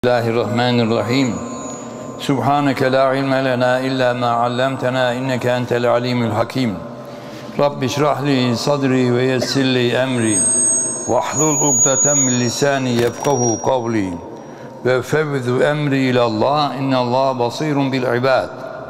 Bismillahirrahmanirrahim. Subhaneke la ilme lena illa ma allamtena inneke entel alimul hakim. Rabbi şrahli sadri ve yessirli emri. Vahlul ukdeten min lisani yefkahu kavli. Ve fevzu emri ilallah innallah basirun bil ibad.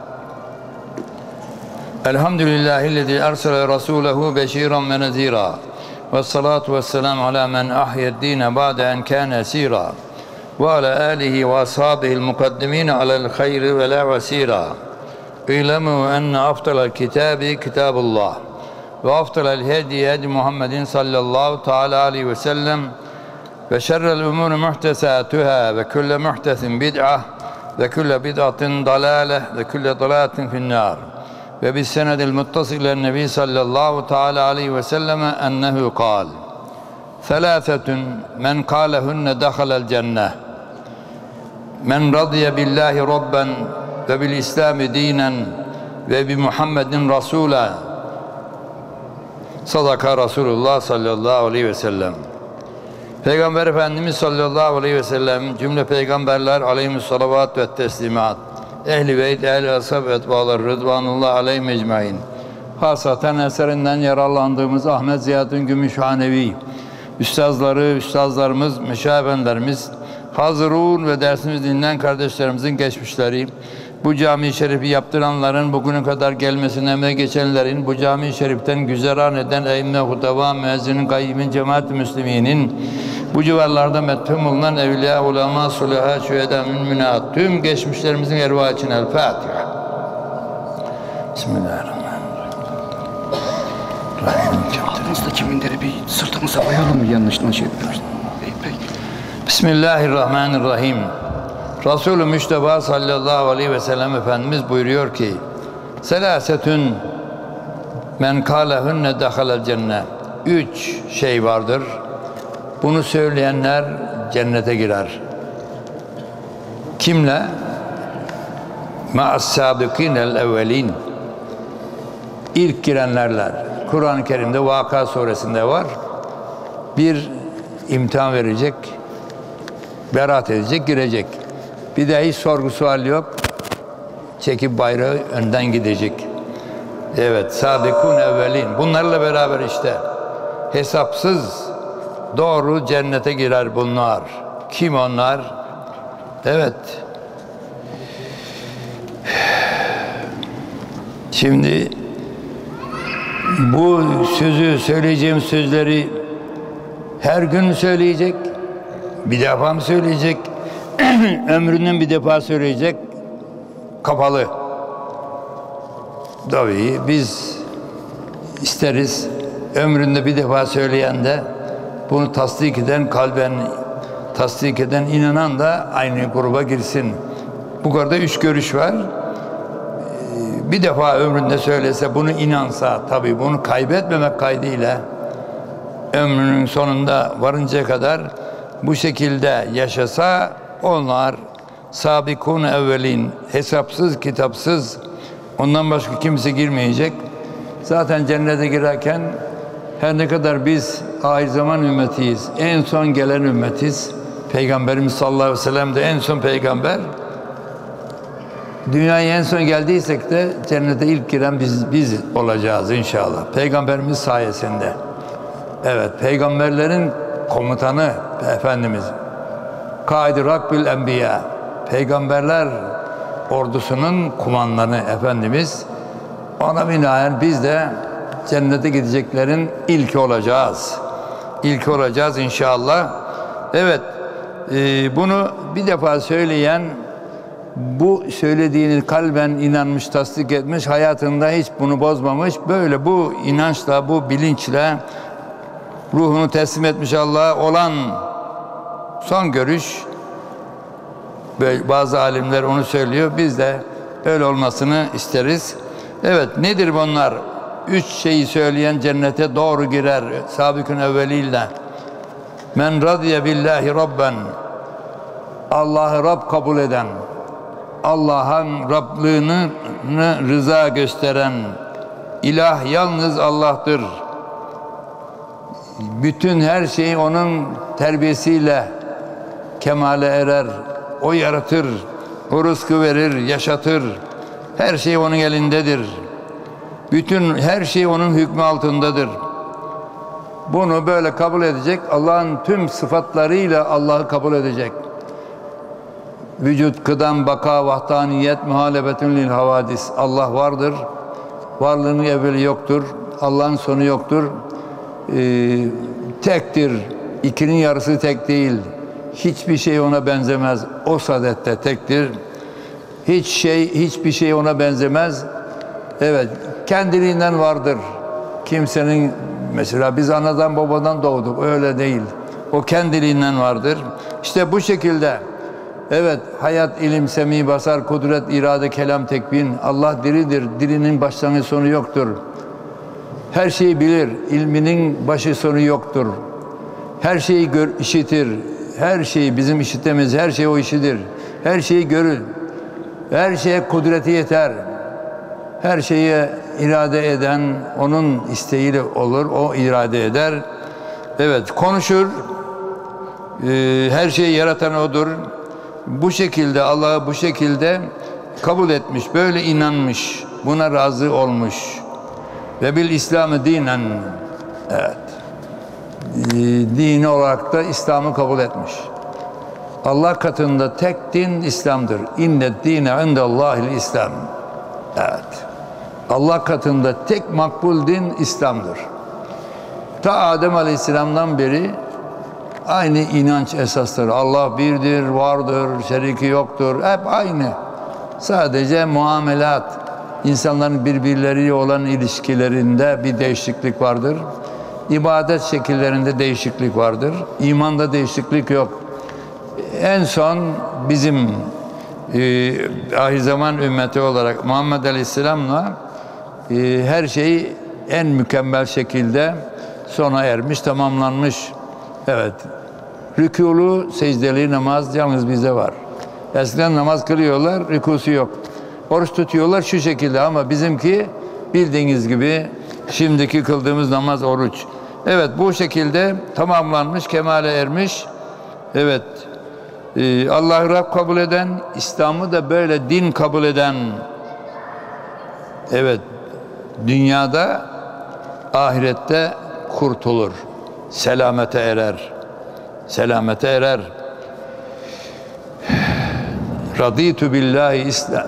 Elhamdülillahillezî ersele rasulehu beşiran ve nezîra. Vessalatu vesselamu ala men ahyeddîne ba'de en kâne esîrâ. Ve ala âlihi ve ashabihi'l mukaddimîne alel hayri ve la vesîrâ. İlemû enne afdalel kitâbi kitâbullah. Ve afdalel hedi hedi Muhammedin sallallahu teâlâ aleyhi ve sellem. Ve şerrel umûri muhtesâtuhâ ve külle muhtesin bid'ah ve külle bid'atin dalâleh ve külle dalâletin finnâr. Ve bis senedil muttasil ilen nebi sallallahu teâlâ aleyhi ve selleme ennehu kâl. Selâsetun men kâlehunne dehalel cenneh. Men radiye billahi rabben ve bil islami dinen ve bi Muhammedin rasûle. Sadaka Resulullah sallallahu aleyhi ve sellem. Peygamber Efendimiz sallallahu aleyhi ve sellem cümle peygamberler aleyhimussalavat ve teslimat. Ehl-i beyt, ehl-i ashab ve etbâlar rıdvanullah aleyhim ecmaîn. Hasaten eserinden yararlandığımız Ahmet Ziyaddin Gümüşhanevi üstazlarımız, meşayihlerimiz, hazırun ve dersimizi dinleyen kardeşlerimizin geçmişleri, bu cami-i şerifi yaptıranların, bugüne kadar gelmesine emeği geçenlerin, bu cami-i şeriften güzeran eden eyyime, hutava, müezzinin, kayyimin, cemaat-i müsliminin, bu civarlarda methum bulunan evliya, ulema, sulaha, şühedâ, münminat, tüm geçmişlerimizin ervâ için El Fatiha. Bismillahirrahmanirrahim. Aklınızdaki minderi bir sırtımıza koyalım mı, yanlış anlaşılmıyor? Bismillahirrahmanirrahim. Resulü Müşteba sallallahu aleyhi ve sellem Efendimiz buyuruyor ki: Selâsetün men kâlehunne dehalel cennet. 3 şey vardır. Bunu söyleyenler cennete girer. Kimle? Ma'as-sâbikînel evvelîn. İlk girenlerle. Kur'an-ı Kerim'de Vakıa suresinde var. Bir imtihan verecek, beraat edecek, girecek. Bir de hiç sorgu sual yok. Çekip bayrağı önden gidecek. Evet, sâbikûn evvelîn. Bunlarla beraber işte hesapsız doğru cennete girer bunlar. Kim onlar? Evet. Şimdi bu sözü, söyleyeceğim sözleri her gün söyleyecek, bir defa mı söyleyecek, ömründen bir defa söyleyecek, kapalı. Tabii biz isteriz, ömründe bir defa söyleyen de bunu tasdik eden, kalben tasdik eden, inanan da aynı gruba girsin. Bu kadar 3 görüş var. Bir defa ömründe söylese, bunu inansa, tabii bunu kaybetmemek kaydıyla ömrünün sonunda varıncaya kadar bu şekilde yaşasa, onlar sabikun evvelin, hesapsız kitapsız, ondan başka kimse girmeyecek. Zaten cennete girerken her ne kadar biz ahir zaman ümmetiyiz, en son gelen ümmetiz. Peygamberimiz sallallahu aleyhi ve sellem de en son peygamber. Dünyaya en son geldiysek de cennete ilk giren biz olacağız inşallah. Peygamberimiz sayesinde. Evet, peygamberlerin komutanı Efendimiz. Kaid-i Rakbil Enbiya. Peygamberler ordusunun kumandanı Efendimiz. Ona binaen biz de cennete gideceklerin ilki olacağız. İlki olacağız inşallah. Evet, bunu bir defa söyleyen, bu söylediğini kalben inanmış, tasdik etmiş, hayatında hiç bunu bozmamış, böyle bu inançla, bu bilinçle ruhunu teslim etmiş Allah'a olan son görüş. Böyle bazı alimler onu söylüyor, biz de öyle olmasını isteriz. Evet, nedir bunlar? 3 şeyi söyleyen cennete doğru girer. Sabikun evveliyle. Men radiye billahi rabben. Allah'ı Rab kabul eden, Allah'ın Rablığını rıza gösteren, ilah yalnız Allah'tır. Bütün her şey onun terbiyesiyle kemale erer, O yaratır, o rızkı verir, yaşatır. Her şey onun elindedir. Bütün her şey onun hükmü altındadır. Bunu böyle kabul edecek, Allah'ın tüm sıfatlarıyla Allah'ı kabul edecek. Vücut, kıdem, baka, vahdaniyet, muhalefetün lil havadis. Allah vardır. Varlığının evveli yoktur. Allah'ın sonu yoktur. Tektir. İkinin yarısı tek değil. Hiçbir şey ona benzemez. O sadette tektir. Hiçbir şey ona benzemez. Evet, kendiliğinden vardır. Kimsenin, mesela biz anadan babadan doğduk, öyle değil. O kendiliğinden vardır. İşte bu şekilde, evet, hayat, ilim, semi, basar, kudret, irade, kelam, tekvin. Allah diridir. Dirinin başlangıç sonu yoktur. Her şeyi bilir. İlminin başı sonu yoktur. Her şeyi işitir. Her şeyi bizim işitmemiz, her şey o işidir. Her şeyi görür. Her şeye kudreti yeter. Her şeyi irade eden onun isteğiyle olur. O irade eder. Evet, konuşur. Her şeyi yaratan odur. Bu şekilde Allah'ı bu şekilde kabul etmiş, böyle inanmış, buna razı olmuş. Ve bil İslam'ı dinen, evet, dini olarak da İslam'ı kabul etmiş. Allah katında tek din İslam'dır. İnnet dine indellâhil İslam. Evet. Allah katında tek makbul din İslam'dır. Ta Adem Aleyhisselam'dan beri aynı inanç esasları. Allah birdir, vardır, şeriki yoktur. Hep aynı. Sadece muamelat, insanların birbirleriyle olan ilişkilerinde bir değişiklik vardır. İbadet şekillerinde değişiklik vardır. İmanda değişiklik yok. En son bizim ahir zaman ümmeti olarak Muhammed Aleyhisselam'la her şey en mükemmel şekilde sona ermiş, tamamlanmış. Evet. Rükûlu, secdeli namaz yalnız bize var. Eskiden namaz kılıyorlar, rükusu yok. Oruç tutuyorlar şu şekilde ama bizimki bildiğiniz gibi şimdiki kıldığımız namaz, oruç. Evet, bu şekilde tamamlanmış, kemale ermiş. Evet. Allah'ı Rab kabul eden, İslam'ı da böyle din kabul eden, evet, dünyada, ahirette kurtulur. Selamete erer. Selamete erer. Raditu billahi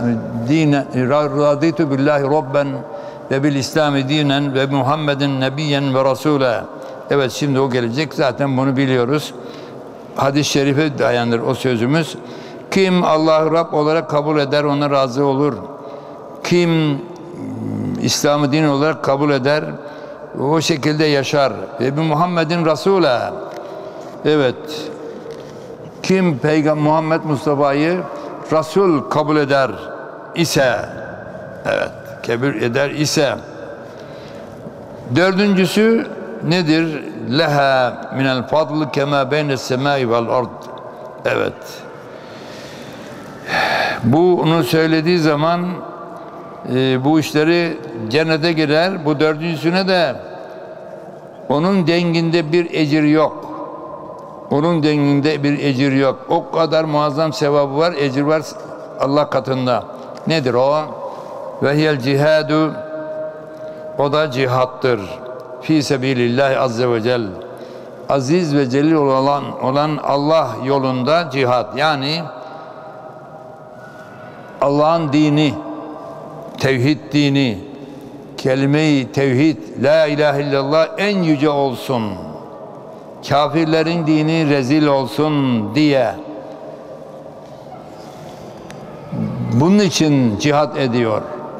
raditu billahi rabben ve bil İslami dinen ve Muhammedin nebiyyen ve rasûle. Evet, şimdi o gelecek. Zaten bunu biliyoruz. Hadis-i şerife dayanır o sözümüz. Kim Allah'ı Rab olarak kabul eder, ona razı olur. Kim İslam'ı din olarak kabul eder, o şekilde yaşar. Ve bir Muhammed'in Resulü. Evet. Kim Peygamber Muhammed Mustafa'yı Resul kabul eder ise, evet, kabul eder ise, dördüncüsü nedir? Leha minel fadl kema beyne's semai vel ard. Evet. Bunu söylediği zaman bu işleri cennete girer. Bu dördüncüsüne de onun denginde bir ecir yok. Onun denginde bir ecir yok. O kadar muazzam sevabı var, ecir var Allah katında. Nedir o? Ve hiyel cihadu, o da cihattır. Fi sebilillahi azze ve cel. Aziz ve celil olan Allah yolunda cihat. Yani Allah'ın dini, tevhid dini, kelime-i tevhid, la ilahe illallah en yüce olsun. Kafirlerin dini rezil olsun diye. Bunun için cihat ediyor.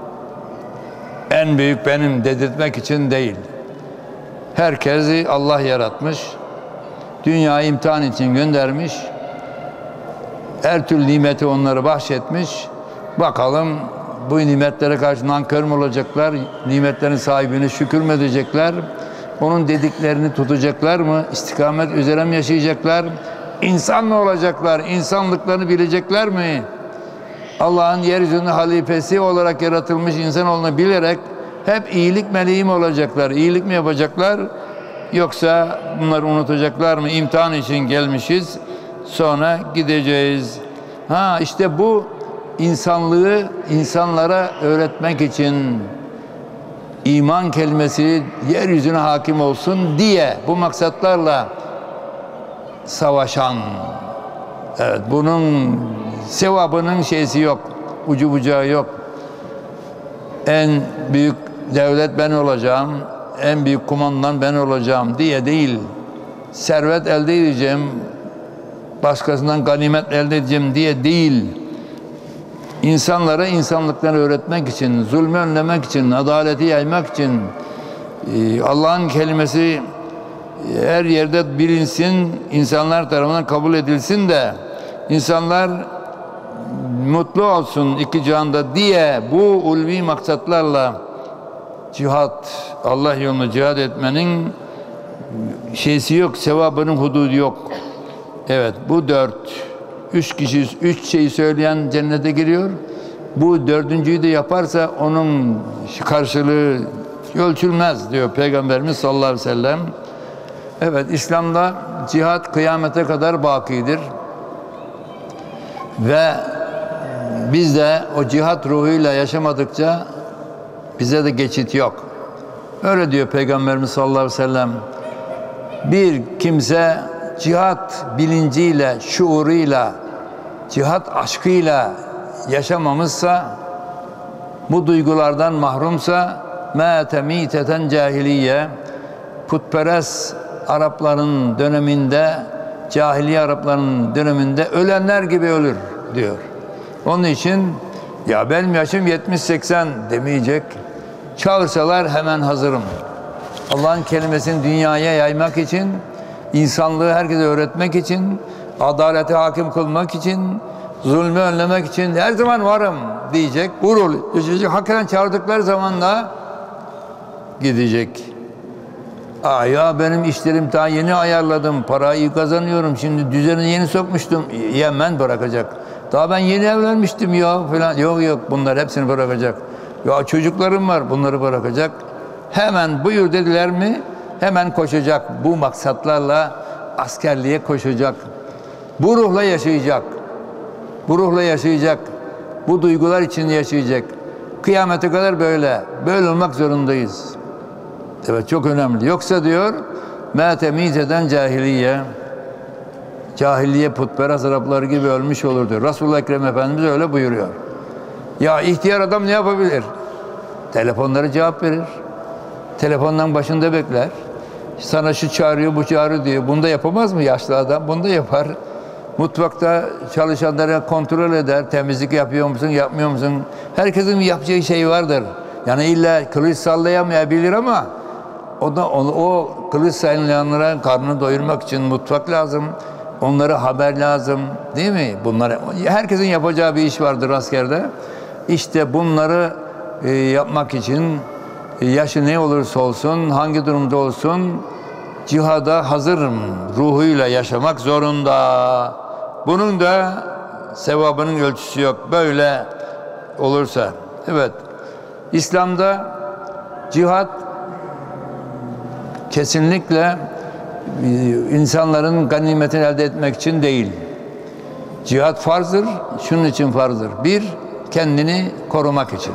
En büyük benim dedirtmek için değil. Herkesi Allah yaratmış. Dünyayı imtihan için göndermiş. Her türlü nimeti onlara bahşetmiş. Bakalım bu nimetlere karşı nankör mü olacaklar? Nimetlerin sahibine şükür mü edecekler? Onun dediklerini tutacaklar mı? İstikamet üzere mi yaşayacaklar? İnsan mı olacaklar? İnsanlıklarını bilecekler mi? Allah'ın yeryüzünde halifesi olarak yaratılmış insanoğlunu bilerek hep iyilik meleği mi olacaklar? İyilik mi yapacaklar? Yoksa bunları unutacaklar mı? İmtihan için gelmişiz. Sonra gideceğiz. Ha işte bu insanlığı insanlara öğretmek için iman kelimesi yeryüzüne hakim olsun diye bu maksatlarla savaşan, evet, bunun sevabının şeysi yok, ucu bucağı yok. En büyük devlet ben olacağım, en büyük kumandan ben olacağım diye değil, servet elde edeceğim, başkasından ganimet elde edeceğim diye değil, insanlara insanlıkları öğretmek için, zulmü önlemek için, adaleti yaymak için, Allah'ın kelimesi her yerde bilinsin, insanlar tarafından kabul edilsin de insanlar mutlu olsun iki cihanda diye bu ulvi maksatlarla cihat, Allah yolunda cihad etmenin şeysi yok, sevabının hududu yok. Evet, bu üç şeyi söyleyen cennete giriyor. Bu dördüncüyü de yaparsa onun karşılığı ölçülmez diyor Peygamberimiz sallallahu aleyhi ve sellem. Evet, İslam'da cihat kıyamete kadar bakidir. Ve biz de o cihat ruhuyla yaşamadıkça bize de geçit yok. Öyle diyor Peygamberimiz sallallahu aleyhi ve sellem. Bir kimse cihat bilinciyle, şuuruyla, cihat aşkıyla yaşamamışsa, bu duygulardan mahrumsa, mâte mîteten cahiliye, putperest Arapların döneminde, cahiliye Arapların döneminde ölenler gibi ölür diyor. Onun için ya benim yaşım 70-80 demeyecek. Çağırsalar hemen hazırım. Allah'ın kelimesini dünyaya yaymak için, insanlığı herkese öğretmek için, adalete hakim kılmak için, zulmü önlemek için her zaman varım diyecek. Gurur, hakikaten çağırdıkları zaman da gidecek. Ya benim işlerim daha yeni ayarladım, parayı kazanıyorum, şimdi düzeni yeni sokmuştum. Hemen bırakacak. Daha ben yeni evlenmiştim ya falan. Yok bunlar hepsini bırakacak. Ya çocuklarım var, bunları bırakacak. Hemen buyur dediler mi hemen koşacak. Bu maksatlarla askerliğe koşacak. Bu ruhla yaşayacak. Bu ruhla yaşayacak. Bu duygular içinde yaşayacak. Kıyamete kadar böyle. Böyle olmak zorundayız. Evet, çok önemli. Yoksa diyor mâ temîteden cahiliye, cahiliye putperest Arapları gibi ölmüş olur diyor. Resulullah Ekrem Efendimiz öyle buyuruyor. Ya ihtiyar adam ne yapabilir? Telefonlara cevap verir. Telefondan başında bekler. Sana şu çağırıyor, bu çağırıyor diyor. Bunu da yapamaz mı yaşlı adam? Bunu da yapar. Mutfakta çalışanları kontrol eder. Temizlik yapıyor musun, yapmıyor musun? Herkesin yapacağı şey vardır. Yani illa kılıç sallayamayabilir ama o kılıç sallayanlara karnını doyurmak için mutfak lazım. Onlara haber lazım. Değil mi? Bunlar herkesin yapacağı bir iş vardır askerde. İşte bunları yapmak için yaşı ne olursa olsun, hangi durumda olsun cihada hazırım ruhuyla yaşamak zorunda. Bunun da sevabının ölçüsü yok. Böyle olursa. Evet. İslam'da cihat kesinlikle insanların ganimetini elde etmek için değil. Cihat farzdır. Şunun için farzdır. Bir, kendini korumak için.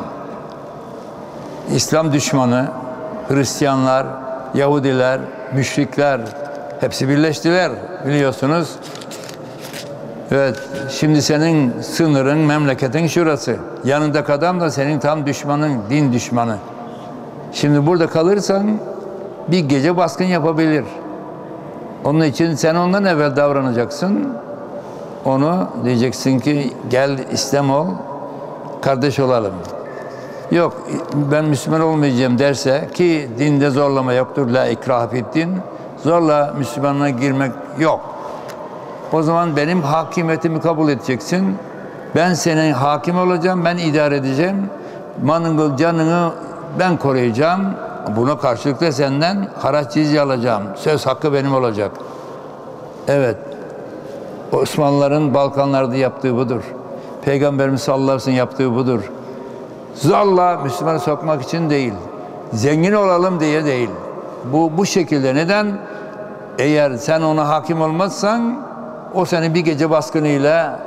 İslam düşmanı, Hristiyanlar, Yahudiler, müşrikler hepsi birleştiler biliyorsunuz. Evet, şimdi senin sınırın, memleketin şurası. Yanındaki adam da senin tam düşmanın, din düşmanı. Şimdi burada kalırsan bir gece baskın yapabilir. Onun için sen ondan evvel davranacaksın. Onu diyeceksin ki gel İslam ol, kardeş olalım. Yok ben Müslüman olmayacağım derse ki dinde zorlama yoktur. La ikrahe fi'd-din. Zorla Müslümanlığa girmek yok. O zaman benim hakimiyetimi kabul edeceksin. Ben senin hakim olacağım, ben idare edeceğim. Malını, canını ben koruyacağım. Buna karşılık da senden haraç cizye alacağım. Söz hakkı benim olacak. Evet. Osmanlıların Balkanlarda yaptığı budur. Peygamberimiz sallallahu aleyhi ve sellem yaptığı budur. Zorla Müslümanı sokmak için değil. Zengin olalım diye değil. Bu şekilde. Neden? Eğer sen ona hakim olmazsan o seni bir gece baskınıyla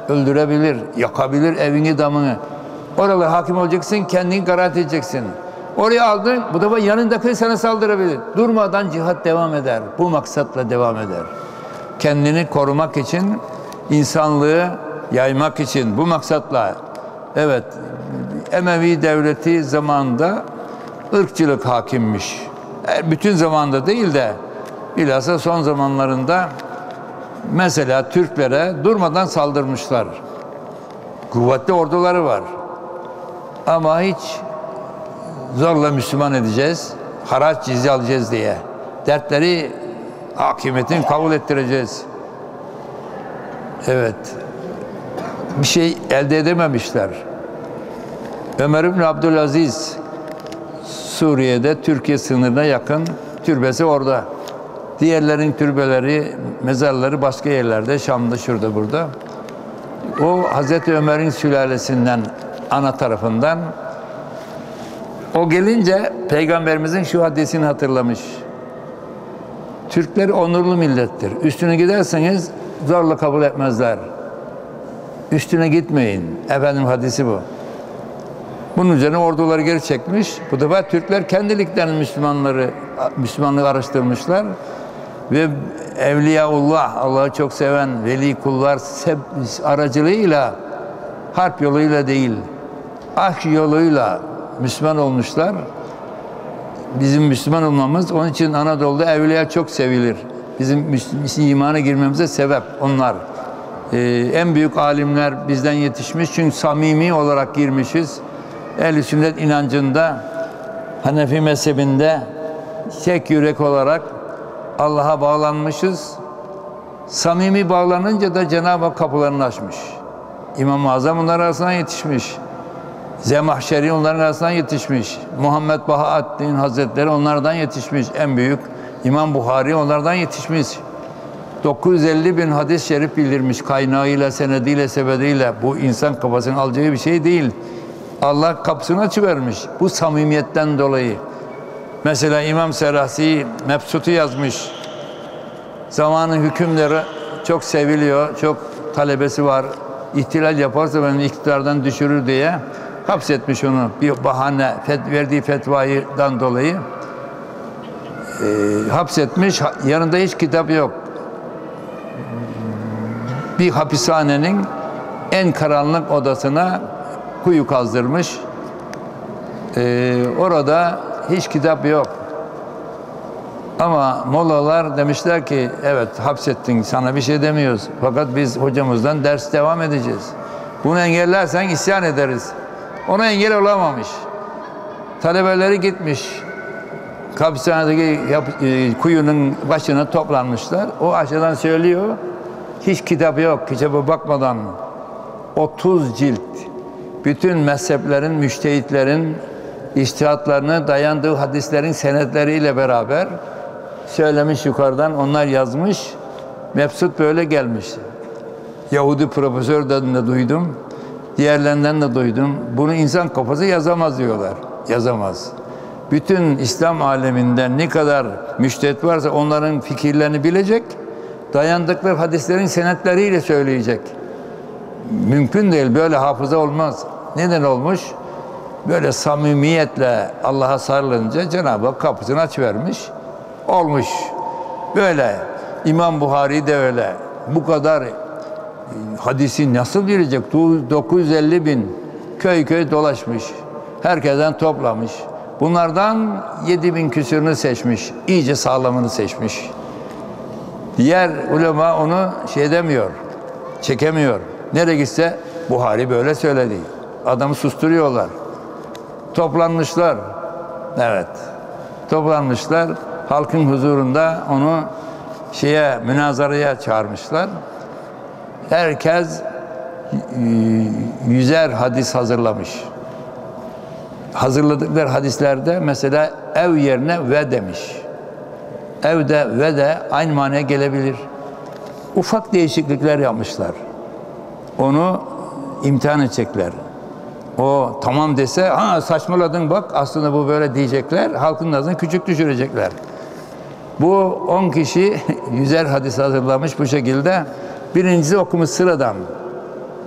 öldürebilir, yakabilir evini, damını. Oralara hakim olacaksın, kendini garanti edeceksin. Oraya aldın, bu defa yanındaki sana saldırabilir. Durmadan cihat devam eder. Bu maksatla devam eder. Kendini korumak için, insanlığı yaymak için bu maksatla. Evet, Emevi devleti zamanında ırkçılık hakimmiş. Bütün zamanda değil de bilhassa son zamanlarında mesela Türklere durmadan saldırmışlar. Kuvvetli orduları var. Ama hiç zorla Müslüman edeceğiz, haraç cizye alacağız diye. Dertleri hakimiyetin kabul ettireceğiz. Evet. Bir şey elde edememişler. Ömer İbni Abdülaziz Suriye'de Türkiye sınırına yakın, türbesi orada. Diğerlerin türbeleri, mezarları başka yerlerde, Şam'da, şurada, burada. O Hazreti Ömer'in sülalesinden, ana tarafından. O gelince Peygamberimizin şu hadisini hatırlamış. Türkler onurlu millettir. Üstüne giderseniz zorla kabul etmezler. Üstüne gitmeyin. Efendim hadisi bu. Bunun üzerine orduları geri çekmiş. Bu defa Türkler kendiliklerini Müslümanlığı araştırmışlar. Ve Evliyaullah, Allah'ı çok seven veli kullar aracılığıyla, harp yoluyla değil, aşk yoluyla Müslüman olmuşlar. Bizim Müslüman olmamız, onun için Anadolu'da evliya çok sevilir. Bizim imana girmemize sebep onlar. En büyük alimler bizden yetişmiş çünkü samimi olarak girmişiz. Ehl-i sünnet inancında, Hanefi mezhebinde tek yürek olarak Allah'a bağlanmışız. Samimi bağlanınca da Cenab-ı Hak kapılarını açmış. İmam-ı Azam onların arasından yetişmiş. Zemahşeri onların arasından yetişmiş. Muhammed Bahaddin Hazretleri onlardan yetişmiş. En büyük İmam Buhari onlardan yetişmiş. 950 bin hadis-i şerif bildirmiş. Kaynağıyla, senediyle, sebediyle. Bu insan kafasının alacağı bir şey değil. Allah kapısını açıvermiş. Bu samimiyetten dolayı. Mesela İmam Serasi Mebsut'u yazmış. Zamanın hükümleri çok seviliyor. Çok talebesi var. İhtilal yaparsa beni iktidardan düşürür diye hapsetmiş onu. Bir bahane, verdiği fetvaydan dolayı hapsetmiş. Yanında hiç kitap yok. Bir hapishanenin en karanlık odasına kuyu kazdırmış. Orada hiç kitap yok. Ama mollalar demişler ki evet hapsettin, sana bir şey demiyoruz. Fakat biz hocamızdan ders devam edeceğiz. Bunu engellersen isyan ederiz. Ona engel olamamış. Talebeleri gitmiş. Hapishanedeki kuyunun başına toplanmışlar. O aşağıdan söylüyor. Hiç kitap yok. Kitaba bakmadan 30 cilt bütün mezheplerin, müştehitlerin içtihatlarına dayandığı hadislerin senetleriyle beraber söylemiş yukarıdan, onlar yazmış. Mebsut böyle gelmiş. Yahudi profesörden de duydum. Diğerlerinden de duydum. Bunu insan kafası yazamaz diyorlar. Yazamaz. Bütün İslam aleminden ne kadar müştehit varsa onların fikirlerini bilecek. Dayandıkları hadislerin senetleriyle söyleyecek. Mümkün değil. Böyle hafıza olmaz. Neden olmuş? Böyle samimiyetle Allah'a sarılınca Cenab-ı Hak kapısını açıvermiş. Olmuş. Böyle. İmam Buhari de öyle. Bu kadar hadisi nasıl bilecek? 950 bin köy köy dolaşmış. Herkesten toplamış. Bunlardan 7 bin küsürünü seçmiş. İyice sağlamını seçmiş. Diğer ulema onu şey demiyor. Çekemiyor. Nereye gitse Buhari böyle söyledi. Adamı susturuyorlar. Toplanmışlar. Evet. Toplanmışlar. Halkın huzurunda onu münazaraya çağırmışlar. Herkes 100'er hadis hazırlamış. Hazırladıkları hadislerde mesela ev yerine ve demiş. Evde ve de aynı manaya gelebilir. Ufak değişiklikler yapmışlar. Onu imtihan edecekler. O tamam dese, ha saçmaladın bak aslında bu böyle diyecekler. Halkın nazını küçük düşürecekler. Bu 10 kişi 100'er hadis hazırlamış bu şekilde. Birincisi okumuş sıradan.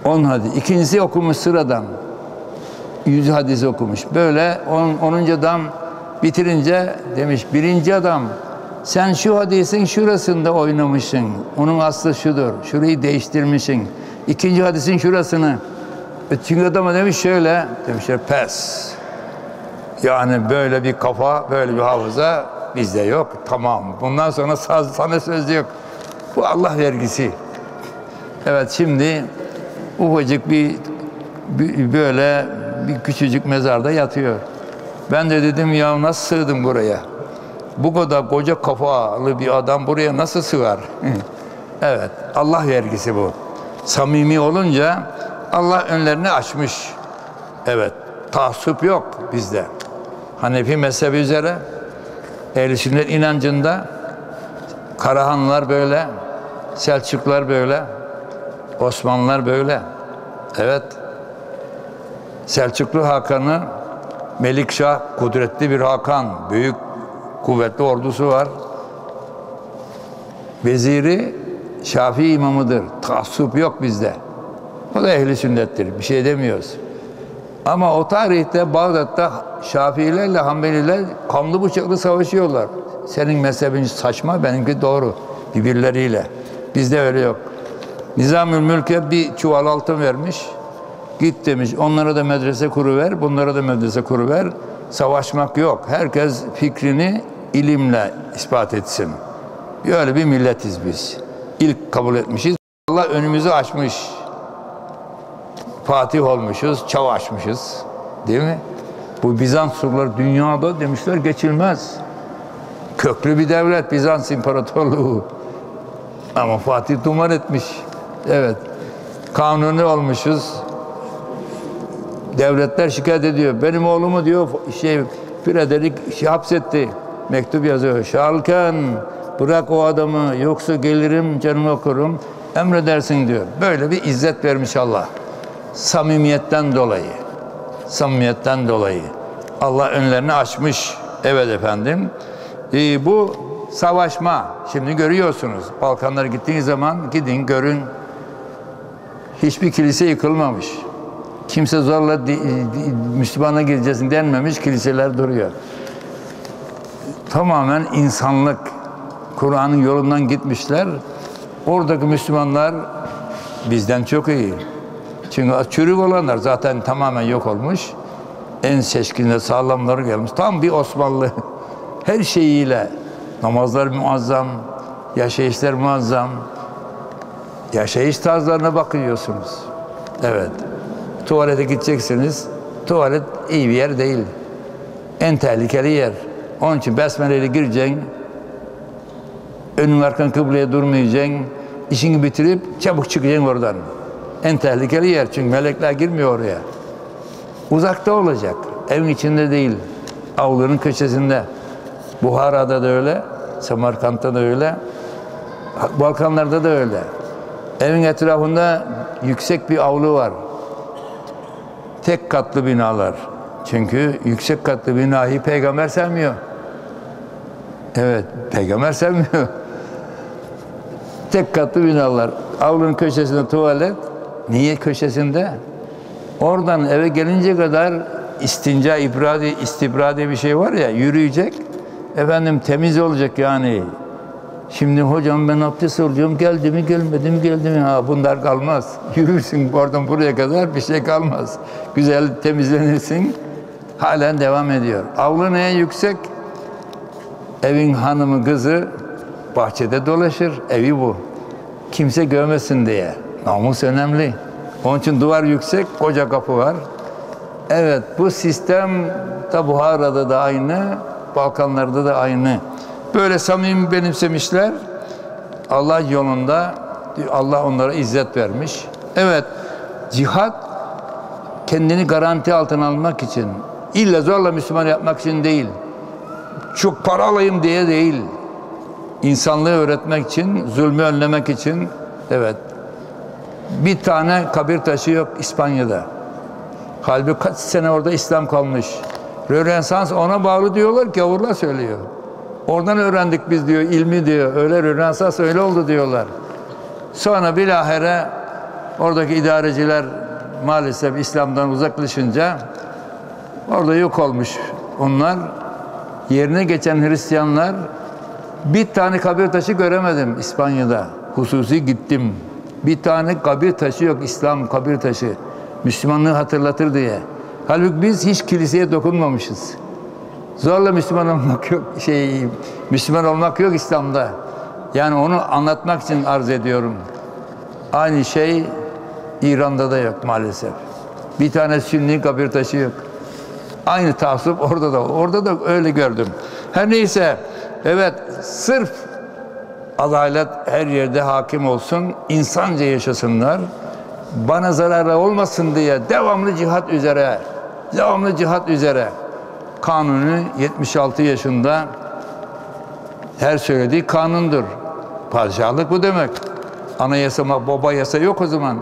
10 hadis. İkincisi okumuş sıradan. 100 hadis okumuş. Böyle 10. adam bitirince demiş, birinci adam sen şu hadisin şurasında oynamışsın. Onun aslı şudur. Şurayı değiştirmişsin. İkinci hadisin şurasını. Üçüncü adama demiş şöyle. Demişler pes. Yani böyle bir kafa, böyle bir hafıza bizde yok. Tamam. Bundan sonra sana söz yok. Bu Allah vergisi. Evet, şimdi ufacık böyle bir küçücük mezarda yatıyor. Ben de dedim ya nasıl sığdım buraya? Bu kadar koca kafalı bir adam buraya nasıl sığar? Evet, Allah vergisi bu. Samimi olunca Allah önlerini açmış. Evet, taassup yok bizde. Hanefi mezhebi üzere, Ehl-i Sünnet inancında Karahanlılar böyle, Selçuklular böyle, Osmanlılar böyle. Evet, Selçuklu Hakan'ı Melikşah, kudretli bir Hakan, büyük, kuvvetli ordusu var. Veziri Şafii imamıdır. Taassup yok bizde. O da Ehl-i Sünnettir. Bir şey demiyoruz. Ama o tarihte Bağdat'ta Şafiilerle Hanbeliler kanlı bıçaklı savaşıyorlar. Senin mezhebin saçma, benimki doğru. Birbirleriyle. Bizde öyle yok. Nizam-ül Mülk'e bir çuval altın vermiş. Git demiş, onlara da medrese kuruver, bunlara da medrese kuruver. Savaşmak yok. Herkes fikrini ilimle ispat etsin. Böyle bir milletiz biz. İlk kabul etmişiz. Allah önümüzü açmış. Fatih olmuşuz, çağ açmışız. Değil mi? Bu Bizans surları dünyada demişler geçilmez. Köklü bir devlet Bizans İmparatorluğu. Ama Fatih duman etmiş. Evet. Kanuni olmuşuz. Devletler şikayet ediyor. Benim oğlumu diyor Frederick hapsetti. Mektup yazıyor. Şalken bırak o adamı yoksa gelirim canımı okurum. Emredersin diyor. Böyle bir izzet vermiş Allah. Samimiyetten dolayı. Samimiyetten dolayı. Allah önlerini açmış. Evet efendim. Bu savaşma. Şimdi görüyorsunuz. Balkanlara gittiğiniz zaman gidin görün. Hiçbir kilise yıkılmamış. Kimse zorla Müslümana gireceksin denmemiş, kiliseler duruyor. Tamamen insanlık, Kur'an'ın yolundan gitmişler. Oradaki Müslümanlar bizden çok iyi. Çünkü çürük olanlar zaten tamamen yok olmuş. En seçkinler, sağlamları gelmiş. Tam bir Osmanlı. Her şeyiyle. Namazlar muazzam, yaşayışlar muazzam. Yaşayış tarzlarına bakıyorsunuz. Evet. Tuvalete gideceksiniz. Tuvalet iyi bir yer değil. En tehlikeli yer. Onun için besmeleyle gireceksin. Önün arkan kıbleye durmayacaksın. İşini bitirip çabuk çıkacaksın oradan. En tehlikeli yer. Çünkü melekler girmiyor oraya. Uzakta olacak. Evin içinde değil. Avlunun köşesinde. Buhara'da da öyle. Semerkant'ta da öyle. Balkanlarda da öyle. Evin etrafında yüksek bir avlu var. Tek katlı binalar. Çünkü yüksek katlı binayı peygamber sevmiyor. Evet, peygamber sevmiyor. Tek katlı binalar. Avlunun köşesinde tuvalet. Niye köşesinde? Oradan eve gelince kadar istinca, istibradi bir şey var ya, yürüyecek. Efendim temiz olacak yani. Şimdi hocam ben abdest alıyorum, geldi mi gelmedi mi geldi mi? Ha bunlar kalmaz. Yürürsün oradan buraya kadar bir şey kalmaz. Güzel temizlenirsin. Halen devam ediyor. Avlu neye yüksek? Evin hanımı kızı bahçede dolaşır. Evi bu. Kimse görmesin diye. Namus önemli. Onun için duvar yüksek, koca kapı var. Evet, bu sistem da Buhara'da da aynı, Balkanlarda da aynı. Böyle samimi benimsemişler. Allah yolunda, Allah onlara izzet vermiş. Evet, cihat kendini garanti altına almak için, illa zorla Müslüman yapmak için değil. Çok para alayım diye değil. İnsanlığı öğretmek için, zulmü önlemek için. Evet. Bir tane kabir taşı yok İspanya'da. Halbuki kaç sene orada İslam kalmış. Rönesans ona bağlı diyorlar ki gavurlar söylüyor. Oradan öğrendik biz diyor, ilmi diyor. Öyle Rönesans öyle oldu diyorlar. Sonra bilahare oradaki idareciler maalesef İslam'dan uzaklaşınca orada yok olmuş onlar. Yerine geçen Hristiyanlar, bir tane kabir taşı göremedim İspanya'da. Hususi gittim. Bir tane kabir taşı yok, İslam kabir taşı. Müslümanlığı hatırlatır diye. Halbuki biz hiç kiliseye dokunmamışız. Zorla Müslüman olmak yok, Müslüman olmak yok İslam'da. Yani onu anlatmak için arz ediyorum. Aynı şey İran'da da yok maalesef. Bir tane Sünni kabir taşı yok. Aynı taassup orada da. Orada da öyle gördüm. Her neyse, evet, sırf adalet her yerde hakim olsun, insanca yaşasınlar, bana zararı olmasın diye devamlı cihat üzere Kanuni 76 yaşında her söylediği kanundur. Padişahlık bu demek. Anayasa, baba yasa yok o zaman.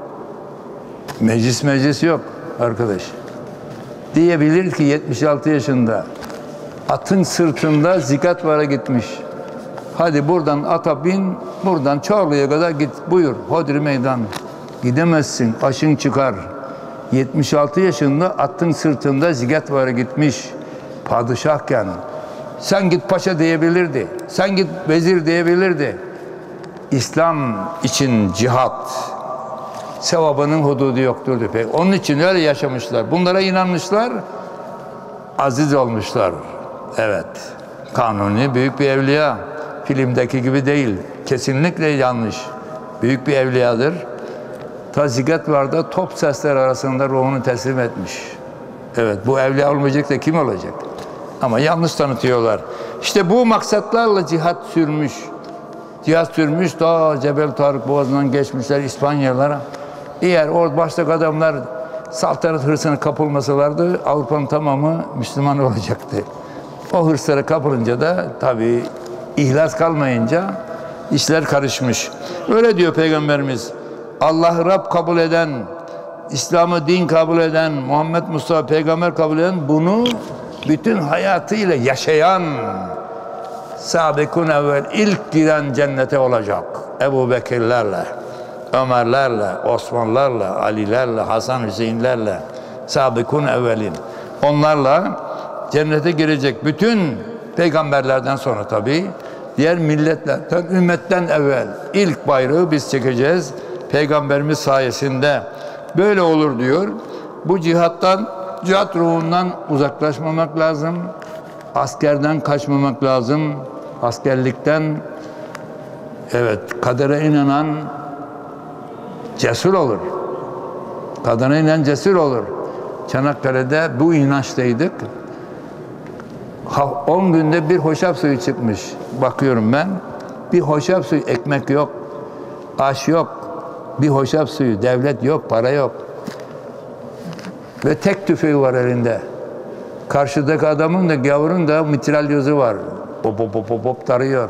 Meclis yok arkadaş. Diyebilir ki 76 yaşında atın sırtında Zigatvar'a gitmiş. Hadi buradan ata bin, buradan Çorlu'ya kadar git, buyur, hodri meydan. Gidemezsin, aşın çıkar. 76 yaşında atın sırtında Zigatvar'a gitmiş. Padişahken sen git paşa diyebilirdi. Sen git vezir diyebilirdi. İslam için cihat sevabının hududu yoktur diyor. Onun için öyle yaşamışlar. Bunlara inanmışlar, aziz olmuşlar. Evet, Kanuni büyük bir evliya. Filmdeki gibi değil. Kesinlikle yanlış. Büyük bir evliyadır. Ta Zigatvar'da top sesler arasında ruhunu teslim etmiş. Evet, bu evliya olmayacak da kim olacak? Ama yanlış tanıtıyorlar. İşte bu maksatlarla cihat sürmüş. Cihat sürmüş, daha Cebel Tarık Boğazı'ndan geçmişler İspanyalılara. Eğer o baştaki adamlar saltanat hırsına kapılmasalardı Avrupa'nın tamamı Müslüman olacaktı. O hırslara kapılınca da tabii ihlas kalmayınca işler karışmış. Öyle diyor Peygamberimiz. Allah'ı Rab kabul eden, İslam'ı din kabul eden, Muhammed Mustafa peygamber kabul eden, bunu bütün hayatıyla yaşayan sabikun evvel ilk giren cennete olacak. Ebu Bekirlerle, Ömerlerle, Osmanlarla, Alilerle, Hasan Hüseyinlerle, sabikun evvelin. Onlarla cennete girecek bütün peygamberlerden sonra tabii, diğer milletlerden, ümmetten evvel ilk bayrağı biz çekeceğiz. Peygamberimiz sayesinde böyle olur diyor. Bu cihat ruhundan uzaklaşmamak lazım. Askerden kaçmamak lazım. Askerlikten, evet, kadere inanan cesur olur. Kadere inanan cesur olur. Çanakkale'de bu inançtaydık. 10 günde bir hoşaf suyu çıkmış. Bakıyorum ben. Bir hoşaf suyu, ekmek yok. Aş yok. Bir hoşaf suyu, devlet yok, para yok. Ve tek tüfeği var elinde. Karşıdaki adamın da, gavurun da mitralyozu var. Hop hop hop hop hop tarıyor.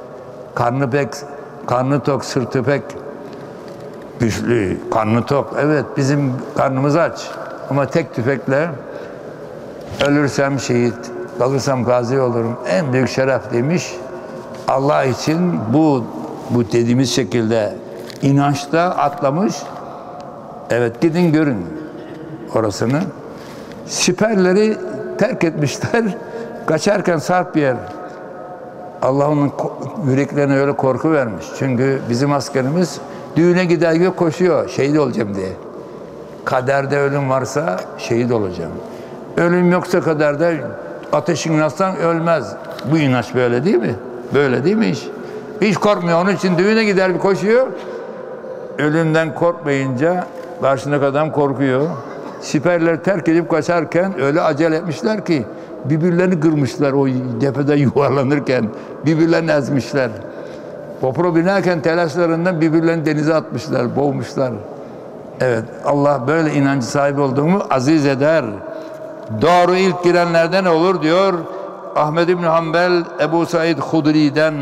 Karnı tok, sırtı pek güçlü, karnı tok. Evet, bizim karnımız aç. Ama tek tüfekle ölürsem şehit, kalırsam gazi olurum. En büyük şeref demiş. Allah için bu dediğimiz şekilde inançta atlamış. Evet, gidin görün orasını. Siperleri terk etmişler. Kaçarken sarp bir yer. Allah onun yüreklerine öyle korku vermiş. Çünkü bizim askerimiz düğüne gider gibi koşuyor. Şehit olacağım diye. Kaderde ölüm varsa şehit olacağım. Ölüm yoksa kaderde ateşin aslan ölmez. Bu inanç böyle değil mi? Böyle değil mi iş? Hiç korkmuyor. Onun için düğüne gider bir koşuyor. Ölümden korkmayınca karşındaki adam korkuyor. Siperleri terk edip kaçarken öyle acele etmişler ki birbirlerini kırmışlar o cephede yuvarlanırken. Birbirlerini ezmişler. Vapura binerken telaşlarından birbirlerini denize atmışlar, boğmuşlar. Evet, Allah böyle inancı sahibi olduğumu aziz eder. Doğru ilk girenlerden olur diyor. Ahmed İbni Hanbel, Ebu Said Hudri'den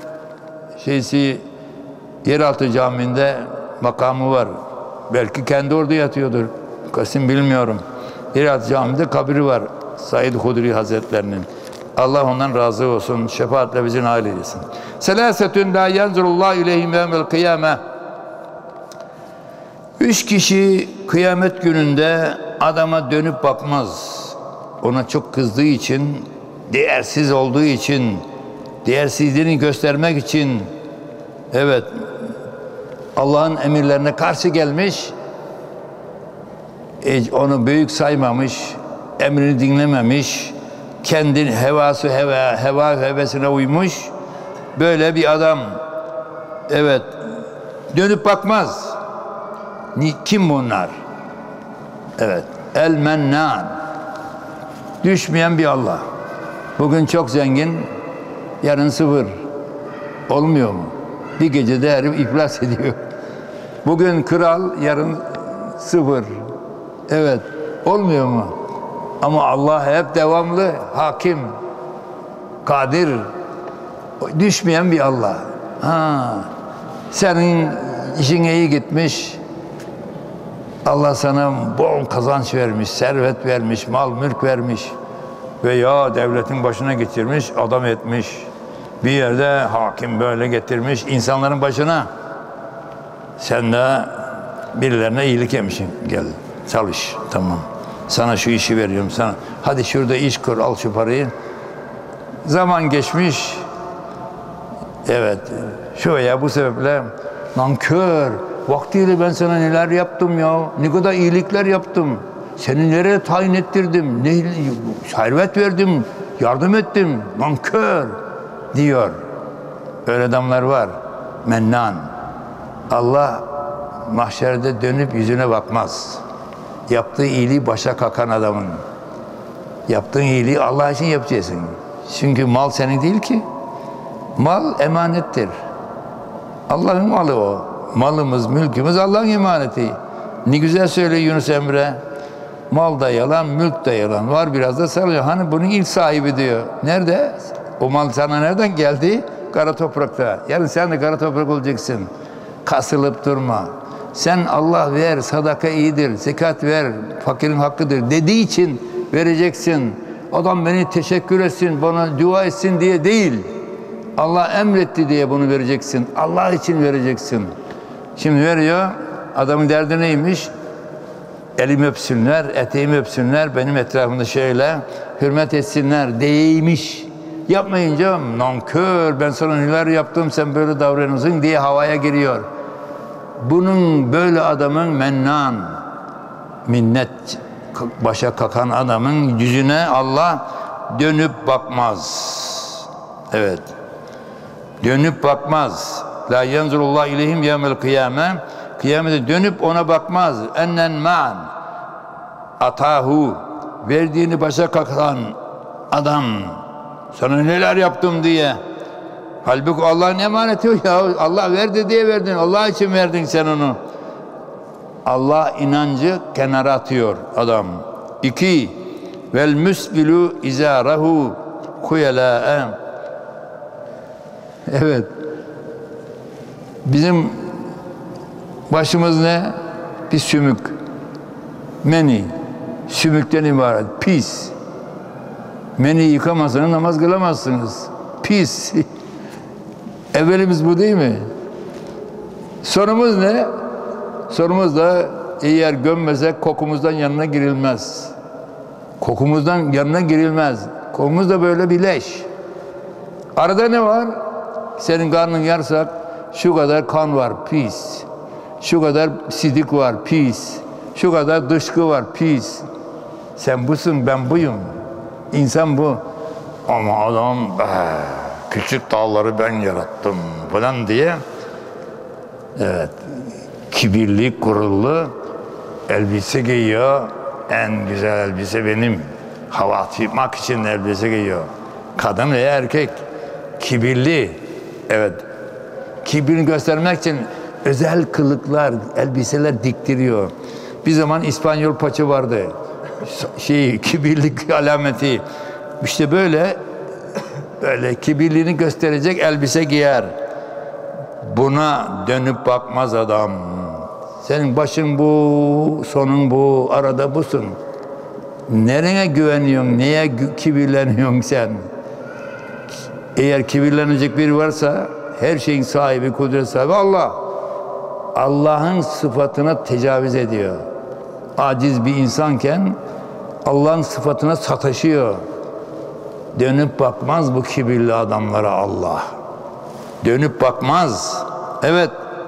Yeraltı Camii'nde makamı var. Belki kendi orada yatıyordur. Kesin bilmiyorum. Yeraltı Camii'nde kabri var. Said Hudri Hazretlerinin. Allah ondan razı olsun. Şefaatle bizi nail eylesin. Selâsetün lâ yenzurullahu ileyhim yevmel kıyâme. 3 kişi kıyamet gününde adama dönüp bakmaz. Ona çok kızdığı için, değersiz olduğu için, değersizliğini göstermek için, evet, Allah'ın emirlerine karşı gelmiş, onu büyük saymamış, emrini dinlememiş, kendi heva hevesine uymuş, böyle bir adam, evet, dönüp bakmaz. Kim bunlar? Evet, El Mennan, düşmeyen bir Allah. Bugün çok zengin, yarın sıfır. Olmuyor mu? Bir gecede herif iflas ediyor. Bugün kral, yarın sıfır. Evet, olmuyor mu? Ama Allah hep devamlı, hakim, kadir, düşmeyen bir Allah. Senin işin iyi gitmiş, Allah sana bol kazanç vermiş, servet vermiş, mal mülk vermiş veya devletin başına getirmiş, adam etmiş. Bir yerde hakim böyle getirmiş insanların başına. Sen de birilerine iyilik etmişsin. Gel çalış, tamam. Sana şu işi veriyorum sana. Hadi şurada iş kur, al şu parayı. Zaman geçmiş. Evet, şu veya bu sebeple nankör. Vaktiyle ben sana neler yaptım ya. Ne kadar iyilikler yaptım. Seni nereye tayin ettirdim. Ne servet verdim. Yardım ettim. Nankör diyor. Öyle adamlar var. Mennan. Allah mahşerde dönüp yüzüne bakmaz. Yaptığı iyiliği başa kakan adamın. Yaptığın iyiliği Allah için yapacaksın. Çünkü mal senin değil ki. Mal emanettir. Allah'ın malı o. Malımız, mülkümüz Allah'ın emaneti. Ne güzel söylüyor Yunus Emre. Mal da yalan, mülk de yalan. Var biraz da sarılıyor. Hani bunun ilk sahibi diyor. Nerede? O mal sana nereden geldi? Kara toprakta. Yani sen de kara toprak olacaksın. Kasılıp durma. Sen Allah ver, sadaka iyidir, zekat ver, fakirin hakkıdır dediği için vereceksin. Adam beni teşekkür etsin, bana dua etsin diye değil. Allah emretti diye bunu vereceksin. Allah için vereceksin. Şimdi veriyor, adamın derdi neymiş? Elimi öpsünler, eteğimi öpsünler, benim etrafımda şöyle hürmet etsinler değmiş. Yapmayınca nankör, ben sana neler yaptım, sen böyle davranıyorsun diye havaya giriyor. Bunun böyle adamın mennan, minnet başa kakan adamın yüzüne Allah dönüp bakmaz. Evet. Dönüp bakmaz. La yenzurullah ileyhim yevmel kıyame. Kıyamete dönüp ona bakmaz. Ennen ma'an. Atahu. Verdiğini başa kakan adam. Sana neler yaptım diye. Halbuki Allah'ın emaneti o ya. Allah verdi diye verdin. Allah için verdin sen onu. Allah inancı kenara atıyor adam. 2. Vel müsbilu izarahu kuyelâ'e. Evet. Bizim başımız ne? Bir sümük. Meni. Sümükten ibaret. Pis. Meni yıkamazsanız namaz kılamazsınız. Pis. Evvelimiz bu değil mi? Sorumuz ne? Sorumuz da eğer gömmesek kokumuzdan yanına girilmez. Kokumuzdan yanına girilmez. Kokumuz da böyle bir leş. Arada ne var? Senin karnın yarsak şu kadar kan var, pis. Şu kadar sidik var, pis. Şu kadar dışkı var, pis. Sen busun, ben buyum. İnsan bu. Ama adam küçük dağları ben yarattım falan diye, evet, kibirli, gururlu elbise giyiyor. En güzel elbise benim. Hava atmak için elbise giyiyor. Kadın veya erkek. Kibirli. Evet. Kibirini göstermek için özel kılıklar, elbiseler diktiriyor. Bir zaman İspanyol paça vardı. Kibirlik alameti. İşte böyle kibirliğini gösterecek elbise giyer. Buna dönüp bakmaz adam. Senin başın bu, sonun bu, arada busun. Nereye güveniyorsun, neye kibirleniyorsun sen? Eğer kibirlenecek biri varsa her şeyin sahibi, kudret sahibi Allah. Allah'ın sıfatına tecavüz ediyor. Aciz bir insanken Allah'ın sıfatına sataşıyor. Dönüp bakmaz bu kibirli adamlara Allah. Dönüp bakmaz. Evet.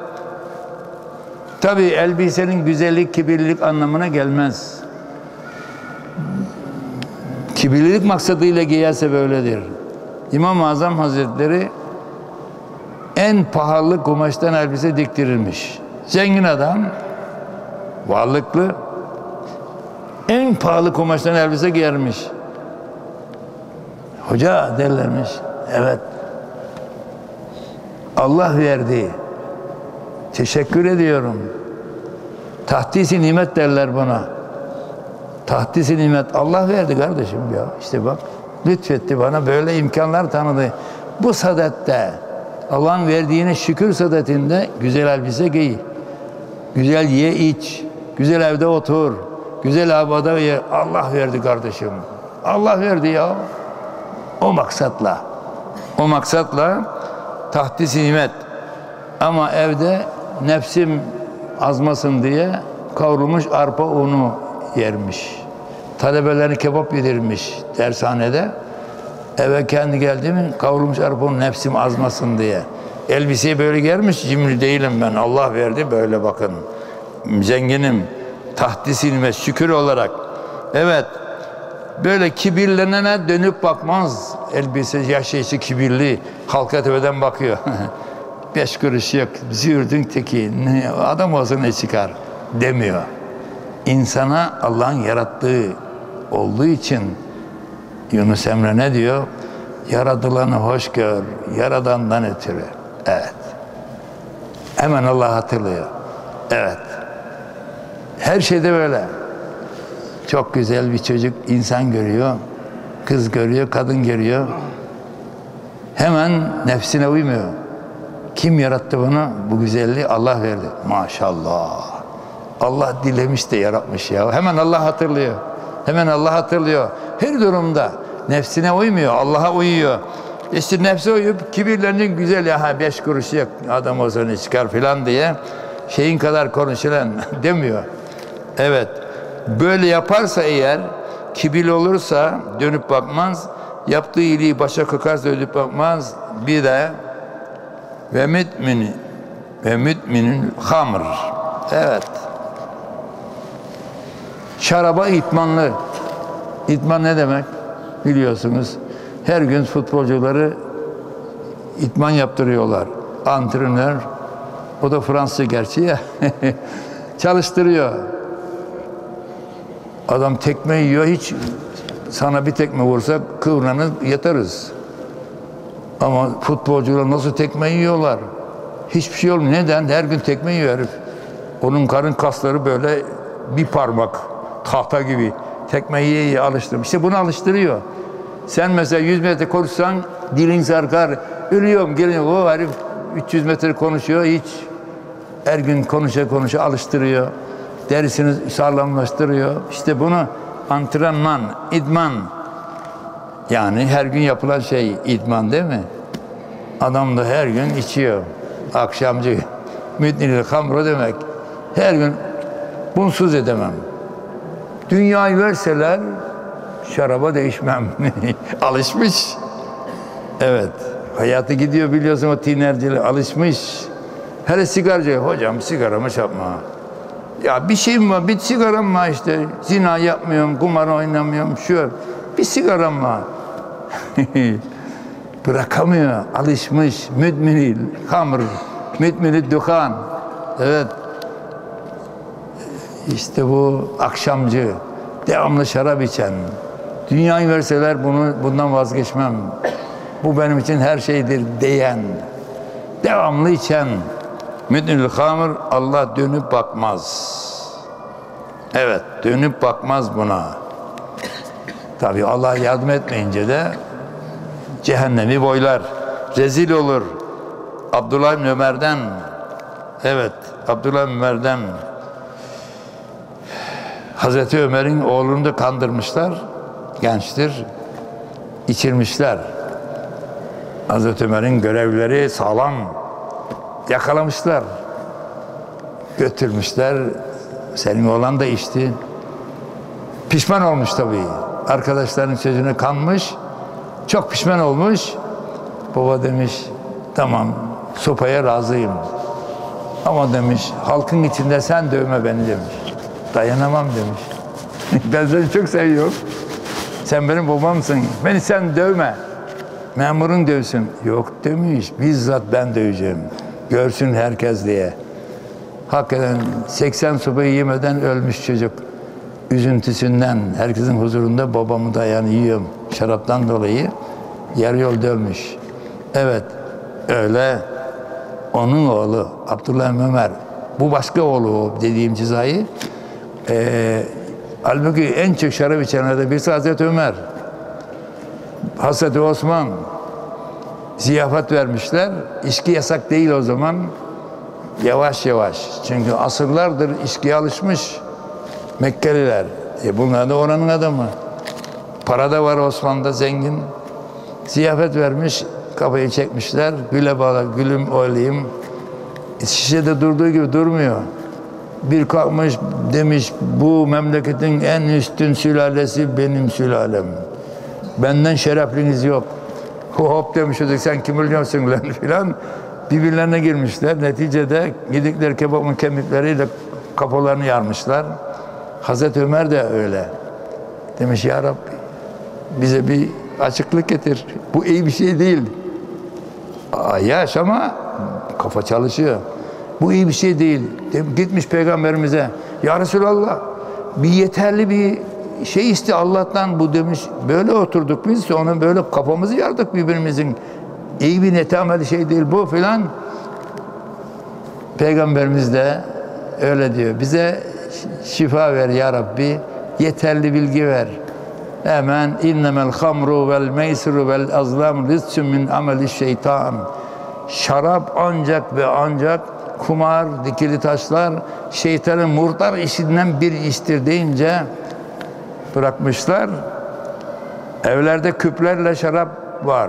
Tabii elbisenin güzellik, kibirlilik anlamına gelmez. Kibirlilik maksadıyla giyerse böyledir. İmam-ı Azam Hazretleri en pahalı kumaştan elbise diktirilmiş. Zengin adam, varlıklı, en pahalı kumaştan elbise giyermiş. Hoca derlermiş, evet. Allah verdi. Teşekkür ediyorum. Tahdis-i nimet derler buna. Tahdis-i nimet Allah verdi kardeşim ya. İşte bak, lütfetti bana, böyle imkanlar tanıdı. Bu saadette, Allah'ın verdiğine şükür saadetinde güzel elbise giy. Güzel ye iç. Güzel evde otur. Güzel havada ye. Allah verdi kardeşim. Allah verdi ya. O maksatla. O maksatla tahdis-i nimet. Ama evde nefsim azmasın diye kavrulmuş arpa unu yermiş. Talebelerini kebap yedirmiş dershanede. Eve kendi geldi mi kavrulmuş arpa unu nefsim azmasın diye. Elbiseyi böyle giyermiş. Cimri değilim ben. Allah verdi böyle bakın. Zenginim. Tahdis-i nimet şükür olarak. Evet. Böyle kibirlenene dönüp bakmaz. Elbise yaşayışı kibirli. Halka tepeden bakıyor. 5 kuruş yok. Züğürdün teki. Adam olsa ne çıkar demiyor. İnsana Allah'ın yarattığı olduğu için Yunus Emre ne diyor? Yaratılanı hoş gör. Yaradandan ötürü. Evet. Hemen Allah hatırlıyor. Evet. Her şeyde böyle. Çok güzel bir çocuk insan görüyor. Kız görüyor, kadın görüyor. Hemen nefsine uymuyor. Kim yarattı bunu? Bu güzelliği Allah verdi. Maşallah. Allah dilemiş de yaratmış ya. Hemen Allah hatırlıyor. Hemen Allah hatırlıyor. Her durumda nefsine uymuyor. Allah'a uyuyor. İşte nefse uyup kibirlerinin güzel ya 5 kuruş yok. Adam olsa ne çıkar filan diye şeyin kadar konuşulan demiyor. Evet. Böyle yaparsa eğer kibirli olursa dönüp bakmaz. Yaptığı iyiliği başa kakarsa dönüp bakmaz. Bir de ve mü'minin hamr. Evet. Şaraba itmanlı. İtman ne demek? Biliyorsunuz. Her gün futbolcuları itman yaptırıyorlar. Antrenör, o da Fransız gerçi ya, çalıştırıyor. Adam tekme yiyor, hiç sana bir tekme vursa kıvranıp yatarız. Ama futbolcular nasıl tekme yiyorlar? Hiçbir şey olmuyor. Neden? Her gün tekme yiyor herif. Onun karın kasları böyle bir parmak tahta gibi. Tekme yiye alıştırmış. İşte bunu alıştırıyor. Sen mesela 100 metre konuşsan dilin sarkar. Ölüyorum, geliyorum. O herif 300 metre konuşuyor. Hiç her gün konuşa alıştırıyor. Derisini sağlamlaştırıyor. İşte bunu antrenman, idman. Yani her gün yapılan şey idman değil mi? Adam da her gün içiyor. Akşamcı. Müdnil hamro demek. Her gün bunsuz edemem. Dünyayı verseler şaraba değişmem. Alışmış. Evet. Hayatı gidiyor biliyorsun o tinerciler. Alışmış. Hele sigaracı. Hocam sigaramı yapma. Ya bir şeyim var. Bir sigaram var işte. Zina yapmıyorum. Kumar oynamıyorum. Şu. Bir sigaram var. Bırakamıyor. Alışmış. Müdminil hamr. Müdminil duhan. Evet. İşte bu akşamcı. Devamlı şarap içen. Dünyayı verseler bundan vazgeçmem. Bu benim için her şeydir diyen. Devamlı içen. Müdnil hamr. Allah dönüp bakmaz. Evet. Dönüp bakmaz buna. Tabii Allah yardım etmeyince de cehennemi boylar. Rezil olur. Abdullah bin Ömer'den, evet, Abdullah bin Ömer'den Hazreti Ömer'in oğlunu da kandırmışlar. Gençtir. İçirmişler. Hazreti Ömer'in görevlileri sağlam yakalamışlar. Götürmüşler. Senin oğlan da içti. Pişman olmuş tabii. Arkadaşların sözüne kanmış. Çok pişman olmuş. Baba demiş, tamam sopaya razıyım. Ama demiş, halkın içinde sen dövme beni demiş. Dayanamam demiş. Ben seni çok seviyorum. Sen benim babamsın. Beni sen dövme. Memurun dövsün. Yok demiş. Bizzat ben döveceğim. Görsün herkes diye. Hakikaten 80 sopayı yemeden ölmüş çocuk. Üzüntüsünden herkesin huzurunda babamı dayan yiyorum. Şaraptan dolayı yarı yolda ölmüş. Evet. Öyle onun oğlu Abdullah Ömer. Bu başka oğlu o dediğim cizayı. Halbuki en çok şarap içenlerden birisi Hazreti Ömer. Hazreti Osman ziyafet vermişler. İçki yasak değil o zaman. Yavaş yavaş. Çünkü asırlardır içkiye alışmış Mekkeliler. Bunlar da oranın adamı. Para da var Osman'da zengin. Ziyafet vermiş. Kafayı çekmişler. Güle bağla, gülüm olayım. Şişede durduğu gibi durmuyor. Bir kalkmış demiş, bu memleketin en üstün sülalesi benim sülalem. Benden şerefliniz yok. Hop demiş o, sen kim biliyorsun lan filan. Birbirlerine girmişler. Neticede gidikleri kebabın kemikleriyle kafalarını yarmışlar. Hazreti Ömer de öyle. Demiş ya Rabbi bize bir açıklık getir. Bu iyi bir şey değil. Yaş ama kafa çalışıyor. Bu iyi bir şey değil. Gitmiş peygamberimize. Ya Resulallah bir yeterli bir şey iste Allah'tan, bu demiş. Böyle oturduk biz, sonra böyle kafamızı yardık birbirimizin. İyi bir netameli şey değil bu filan. Peygamberimiz de öyle diyor. Bize şifa ver ya Rabbi. Yeterli bilgi ver. Hemen innemel hamru vel meysru vel azlam rizçun min ameli şeytan. Şarap ancak ve ancak, kumar, dikili taşlar şeytanın murdar işinden bir iştir deyince bırakmışlar. Evlerde küplerle şarap var.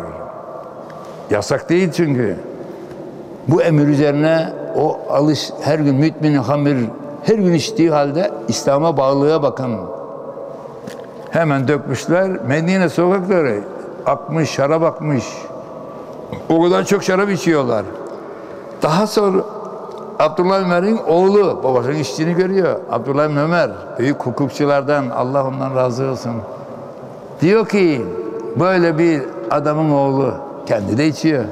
Yasak değil çünkü. Bu emir üzerine o her gün mütmin hamir her gün içtiği halde İslam'a bağlılığa bakın. Hemen dökmüşler. Medine sokakları akmış, şarap akmış. O kadar çok şarap içiyorlar. Daha sonra Abdullah Ömer'in oğlu babasının içtiğini görüyor. Abdullah Ömer büyük hukukçulardan, Allah ondan razı olsun. Diyor ki böyle bir adamın oğlu kendi de içiyor.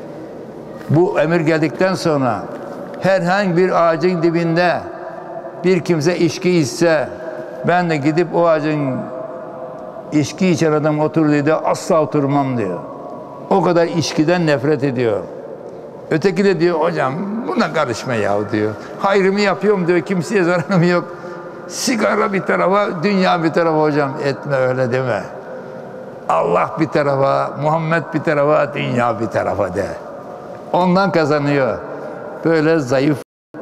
Bu emir geldikten sonra herhangi bir ağacın dibinde bir kimse içki içse, ben de gidip o ağacın içki içen adam otur dedi, asla oturmam diyor. O kadar içkiden nefret ediyor. Öteki de diyor hocam buna karışma ya diyor. Hayrımı yapıyorum diyor, kimseye zararım yok. Sigara bir tarafa, dünya bir tarafa hocam, etme öyle deme. Allah bir tarafa, Muhammed bir tarafa, dünya bir tarafa de. Ondan kazanıyor. Böyle zayıf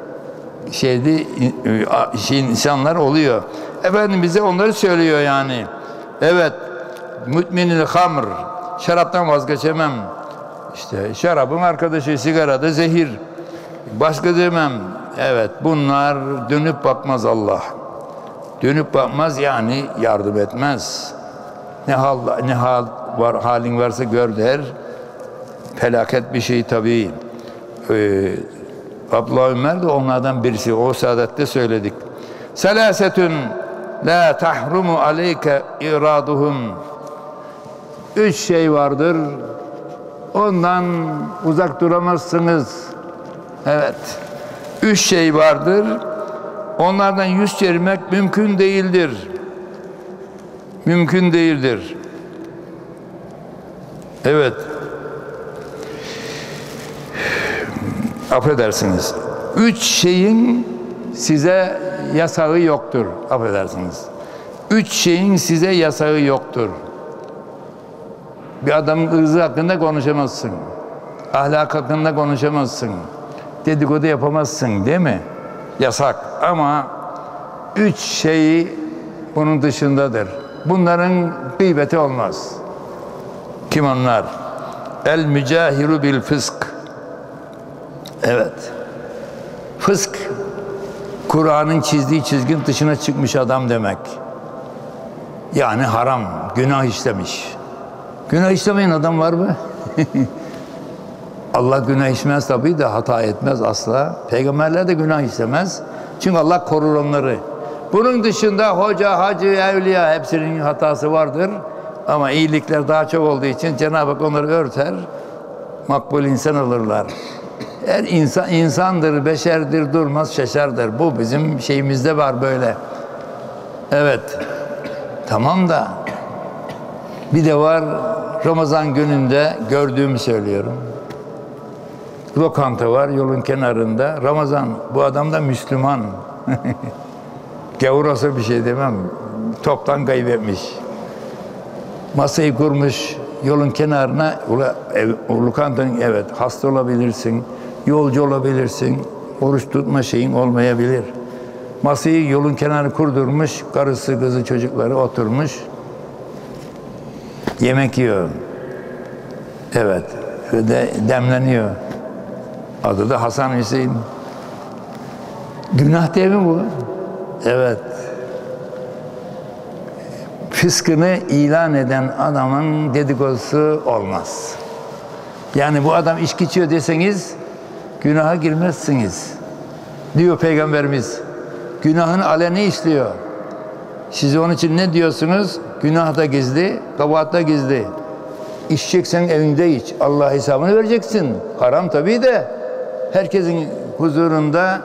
insanlar oluyor. Efendim bize onları söylüyor yani. Evet, müminil hamr, şaraptan vazgeçemem. İşte şarabın arkadaşı, sigara da zehir. Başka demem. Evet, bunlar dönüp bakmaz Allah. Dönüp bakmaz yani yardım etmez. Ne hal var, halin varsa gör der. Felaket bir şey tabii. Abdullah Ömer de onlardan birisi. O saadette söyledik. Selasetün la tahrumu aleyke iraduhum. 3 şey vardır. Ondan uzak duramazsınız. Evet. 3 şey vardır. Onlardan yüz çevirmek mümkün değildir. Mümkün değildir. Evet. Affedersiniz. 3 şeyin size yasağı yoktur. Affedersiniz. 3 şeyin size yasağı yoktur. Bir adamın ırzı hakkında konuşamazsın. Ahlak hakkında konuşamazsın. Dedikodu yapamazsın, değil mi? Yasak. Ama 3 şeyi bunun dışındadır. Bunların gıybeti olmaz. Kim onlar? El mücahiru bil fısk. Evet. Fısk Kur'an'ın çizdiği çizginin dışına çıkmış adam demek. Yani haram, günah işlemiş. Günah işlemeyen adam var mı? Allah günah işlemez tabii de hata etmez asla. Peygamberler de günah işlemez. Çünkü Allah korur onları. Bunun dışında hoca, hacı, evliya hepsinin hatası vardır. Ama iyilikler daha çok olduğu için Cenab-ı Hak onları örter. Makbul insan olurlar. Her insan insandır, beşerdir, durmaz, şaşardır. Bu bizim şeyimizde var böyle. Evet. Tamam da bir de var Ramazan gününde gördüğümü söylüyorum. Lokanta var yolun kenarında. Ramazan, bu adam da Müslüman. Gavurası bir şey demem. Toptan kaybetmiş. Masayı kurmuş yolun kenarına. Lokantanın evet hasta olabilirsin, yolcu olabilirsin, oruç tutma şeyin olmayabilir. Masayı yolun kenarına kurdurmuş, karısı, kızı, çocukları oturmuş. Yemek yiyor. Evet, ve de demleniyor. Adı da Hasan Hüseyin. Günah değil mi bu? Evet. Fıskını ilan eden adamın dedikodusu olmaz. Yani bu adam içki içiyor deseniz günaha girmezsiniz. Diyor Peygamberimiz. Günahını aleni işliyor. Siz onun için ne diyorsunuz? Günah da gizli, kabahat da gizli. İçeceksen evinde iç. Allah hesabını vereceksin. Haram tabii de. Herkesin huzurunda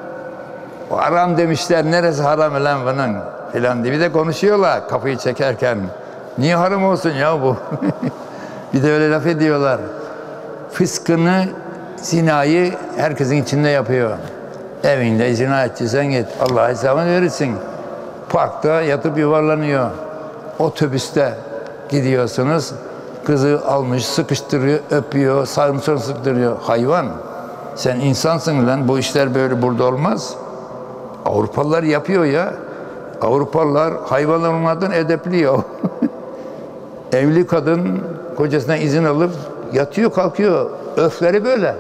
haram demişler. Neresi haram lan bunun? Filan diye bir de konuşuyorlar kapıyı çekerken. Niye haram olsun ya bu? Bir de öyle laf ediyorlar. Fıskını, zinayı herkesin içinde yapıyor. Evinde zina edeceksen git. Allah hesabını verirsin. Parkta yatıp yuvarlanıyor. Otobüste gidiyorsunuz. Kızı almış, sıkıştırıyor, öpüyor, sarımsak sıktırıyor. Hayvan. Sen insansın lan. Bu işler böyle burada olmaz. Avrupalılar yapıyor ya. Avrupalılar hayvanlar olmadan edepli ya. Evli kadın kocasına izin alıp yatıyor kalkıyor. Öfleri böyle.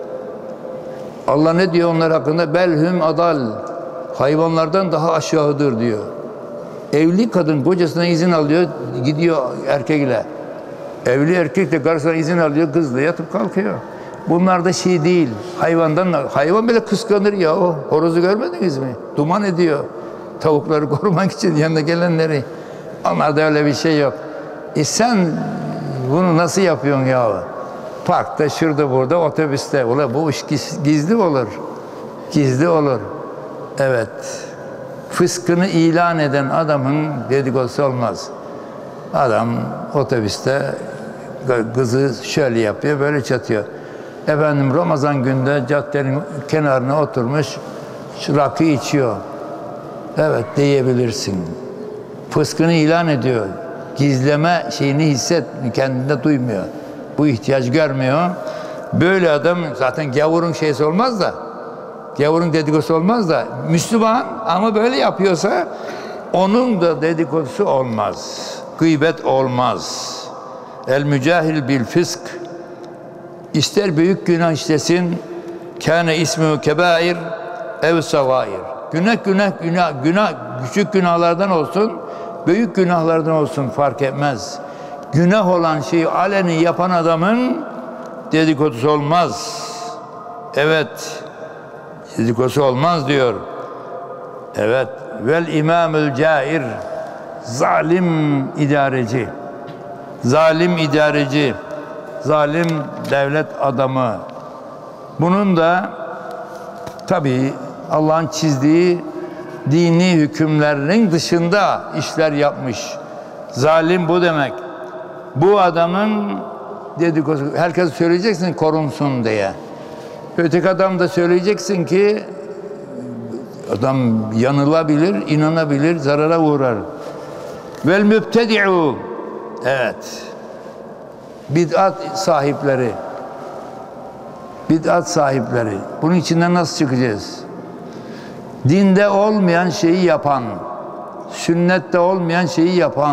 Allah ne diyor onlar hakkında? Belhum adal. Hayvanlardan daha aşağıdır diyor. Evli kadın kocasına izin alıyor, gidiyor erkekle. Evli erkek de karısına izin alıyor, kızla yatıp kalkıyor. Bunlar da şey değil. Hayvan bile kıskanır ya. O horozu görmediniz mi? Duman ediyor. Tavukları korumak için yanına gelenleri. Onlarda öyle bir şey yok. Sen bunu nasıl yapıyorsun ya? Parkta, şurada, burada, otobüste. Ula bu iş gizli olur. Gizli olur. Evet. Fıskını ilan eden adamın dedikodusu olmaz. Adam otobüste kızı şöyle yapıyor, böyle çatıyor. Efendim Ramazan günde caddenin kenarına oturmuş, rakı içiyor. Evet diyebilirsin. Fıskını ilan ediyor. Gizleme şeyini kendinde duymuyor. Bu ihtiyaç görmüyor. Böyle adam zaten gavurun şeysi olmaz da, gavurun dedikodusu olmaz da, Müslüman ama böyle yapıyorsa onun da dedikodusu olmaz. Gıybet olmaz. El mücahil bil fısk. İster büyük günah işlesin, kâne ismü kebair ev savair. Günah küçük günahlardan olsun, büyük günahlardan olsun fark etmez. Günah olan şeyi aleni yapan adamın dedikodusu olmaz. Evet, dedikodusu olmaz diyor. Evet, vel imamül cair, zalim idareci. Zalim idareci, zalim devlet adamı. Bunun da tabii Allah'ın çizdiği dini hükümlerinin dışında işler yapmış. Zalim bu demek. Bu adamın dedikodusu, herkes söyleyeceksin korunsun diye. Öteki adam da söyleyeceksin ki adam yanılabilir, inanabilir, zarara uğrar. Vel mübtedi'u. Evet. Bid'at sahipleri. Bid'at sahipleri. Bunun içinden nasıl çıkacağız? Dinde olmayan şeyi yapan, sünnette olmayan şeyi yapan,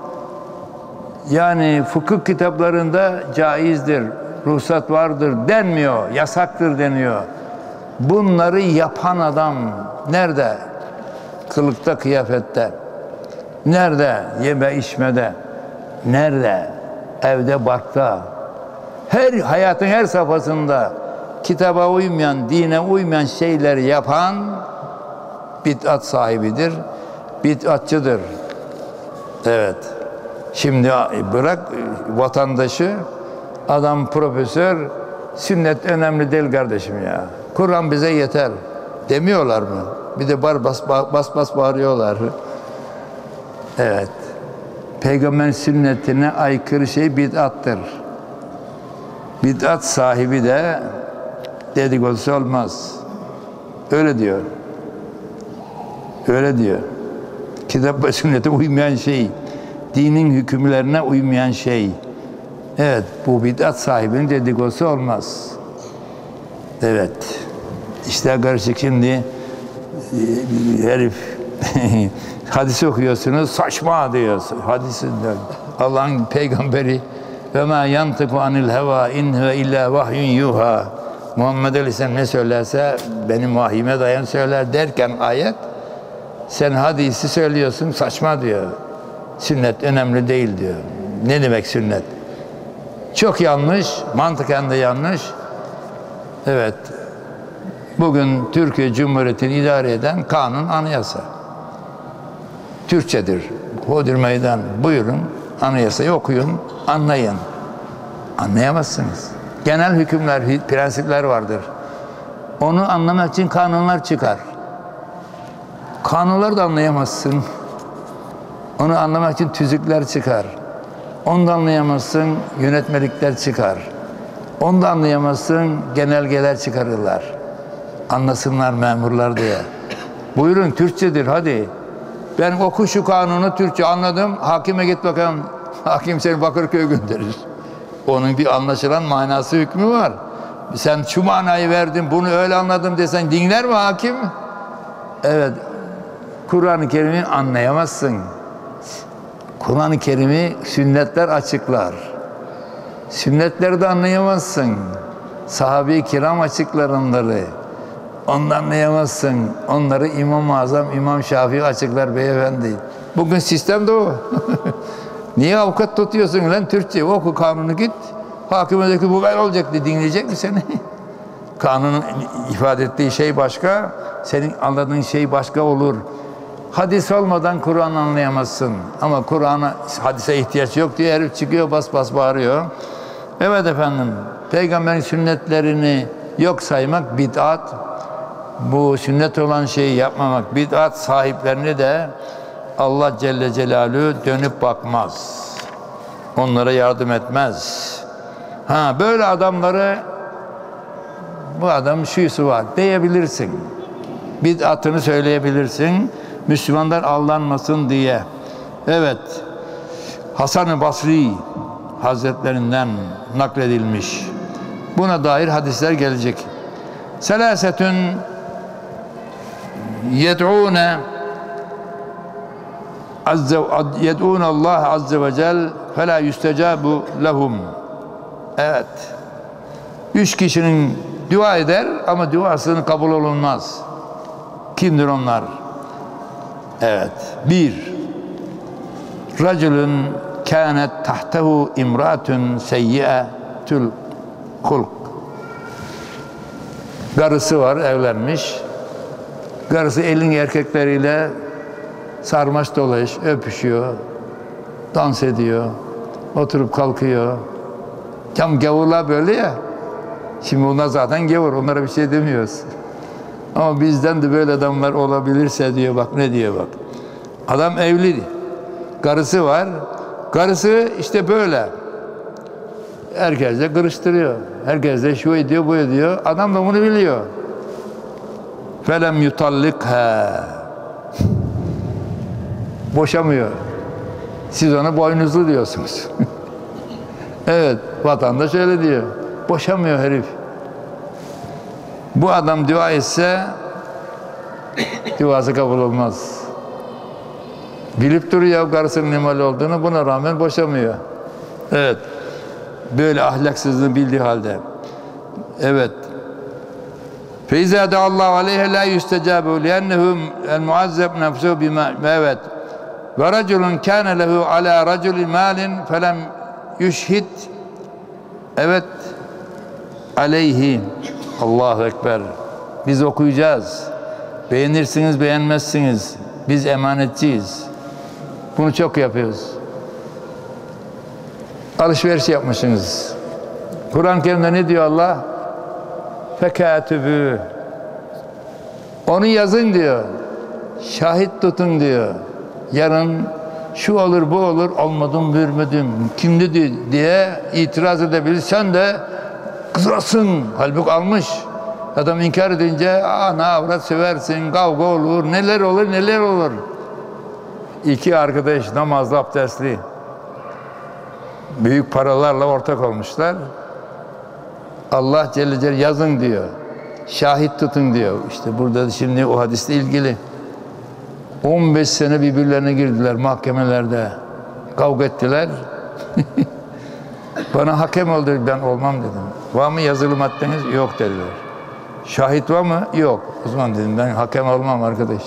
yani fıkıh kitaplarında caizdir, ruhsat vardır denmiyor, yasaktır deniyor. Bunları yapan adam nerede? Kılıkta, kıyafette. Nerede? Yeme içmede. Nerede? Evde, barkta. Hayatın her safhasında kitaba uymayan, dine uymayan şeyleri yapan bid'at sahibidir. Bid'atçıdır. Evet. Şimdi bırak vatandaşı, adam profesör, sünnet önemli değil kardeşim ya. Kur'an bize yeter demiyorlar mı? Bir de bas bağırıyorlar. Evet. Peygamberin sünnetine aykırı şey bid'attır. Bid'at sahibi de dedikodusu olmaz. Öyle diyor. Öyle diyor. Kitap ve sünnete uymayan şey, dinin hükümlerine uymayan şey. Evet, bu bid'at sahibinin dedikodusu olmaz. Evet. İşte karışık şimdi herif hadis okuyorsunuz, saçma diyor. Hadisinden. Allah'ın peygamberi ve ma yantiku anil heva in huve illa vahyun yuha. Muhammed Aleyhisselam ne söylerse benim vahyime dayan söyler derken ayet, sen hadisi söylüyorsun, saçma diyor. Sünnet önemli değil diyor. Ne demek sünnet? Çok yanlış, mantıken de yanlış. Evet. Bugün Türkiye Cumhuriyeti'ni idare eden kanun, anayasa. Türkçedir. Hodri meydan. Buyurun, anayasayı okuyun, anlayın. Anlayamazsınız. Genel hükümler, prensipler vardır. Onu anlamak için kanunlar çıkar. Kanunları da anlayamazsın. Onu anlamak için tüzükler çıkar. Onu da anlayamazsın, yönetmelikler çıkar. Onu da anlayamazsın, genelgeler çıkarırlar. Anlasınlar memurlar diye. Buyurun, Türkçedir, hadi. Ben oku şu kanunu, Türkçe anladım, hakime git bakalım. Hakim seni Bakırköy'e gönderir. Onun bir anlaşılan manası, hükmü var. Sen şu manayı verdin, bunu öyle anladım desen dinler mi hakim? Evet, Kur'an-ı Kerim'i anlayamazsın. Kur'an-ı Kerim'i sünnetler açıklar. Sünnetleri de anlayamazsın. Sahabe-i kiram açıklar onları. Onu da anlayamazsın. Onları İmam-ı Azam, İmam Şafii açıklar beyefendi. Bugün sistem de o. Niye avukat tutuyorsun lan Türkçe? Oku kanunu git. Hakime de ki bu böyle olacak diye dinleyecek mi seni? Kanunun ifade ettiği şey başka, senin anladığın şey başka olur. Hadis olmadan Kur'an anlayamazsın. Ama Kur'an'a, hadise ihtiyaç yok diye herif çıkıyor, bas bas bağırıyor. Evet efendim, Peygamberin sünnetlerini yok saymak bid'at. Bu sünnet olan şeyi yapmamak bid'at, sahiplerini de Allah Celle Celaluhu dönüp bakmaz. Onlara yardım etmez. Böyle adamları, bu adam şuyusu var diyebilirsin. Bid'atını söyleyebilirsin. Müslümanlar aldanmasın diye. Evet. Hasan-ı Basri Hazretlerinden nakledilmiş. Buna dair hadisler gelecek. Selasetün yed'ûne yed'ûne Allah azze ve cel felâ yüstecâbu lehum. Evet. 3 kişinin dua eder ama duasının kabul olunmaz. Kimdir onlar? Evet. 1. Racülün kânet tahtehu imra'atun seyyi'etül hulk. Karısı var, evlenmiş. Karısı elin erkekleriyle sarmaş dolaş, öpüşüyor, dans ediyor, oturup kalkıyor. Tam gavurlar böyle ya. Şimdi onlar zaten gavur, onlara bir şey demiyoruz. Ama bizden de böyle adamlar olabilirse diyor, bak ne diyor bak. Adam evli, karısı var. Karısı işte böyle. Herkesle kırıştırıyor. Herkesle şu ediyor, bu ediyor. Adam da bunu biliyor. Felem yutallikha. Boşamıyor. Siz ona boynuzlu diyorsunuz. Evet, vatandaş öyle diyor. Boşamıyor herif. Bu adam dua etse duası kabul olmaz. Bilip duruyor karısının nimali olduğunu, buna rağmen boşamıyor. Evet. Böyle ahlaksızlığını bildiği halde. Evet. فَاِذَا دَعَ اللّٰهُ عَلَيْهَ لَا يُسْتَجَابُ لِأَنَّهُ الْمُعَذَّبْ نَفْسُهُ بِمَا evet وَرَجُلٌ كَانَ لَهُ عَلَى رَجُلِ مَالٍ فَلَمْ يُشْهِدْ evet aleyhi. Allahu Ekber. Biz okuyacağız. Beğenirsiniz, beğenmezsiniz. Biz emanetçiyiz. Bunu çok yapıyoruz. Alışveriş yapmışsınız. Kur'an-ı Kerim'de ne diyor Allah? Fekâtübü. Onu yazın diyor. Şahit tutun diyor. Yarın şu olur, bu olur, olmadım, vermedim, kimdi diye itiraz edebilir. Sen de kızasın. Halbuki almış. Adam inkar edince ana avrat söversin, kavga olur, neler olur, neler olur. İki arkadaş namazlı, abdestli. Büyük paralarla ortak olmuşlar. Allah Celle Celle yazın diyor. Şahit tutun diyor. İşte burada şimdi o hadisle ilgili. 15 sene birbirlerine girdiler mahkemelerde. Kavga ettiler. Bana hakem oldu, ben olmam dedim. Var mı yazılı maddeniz? Yok dediler. Şahit var mı? Yok. O zaman dedim ben hakem olmam arkadaş.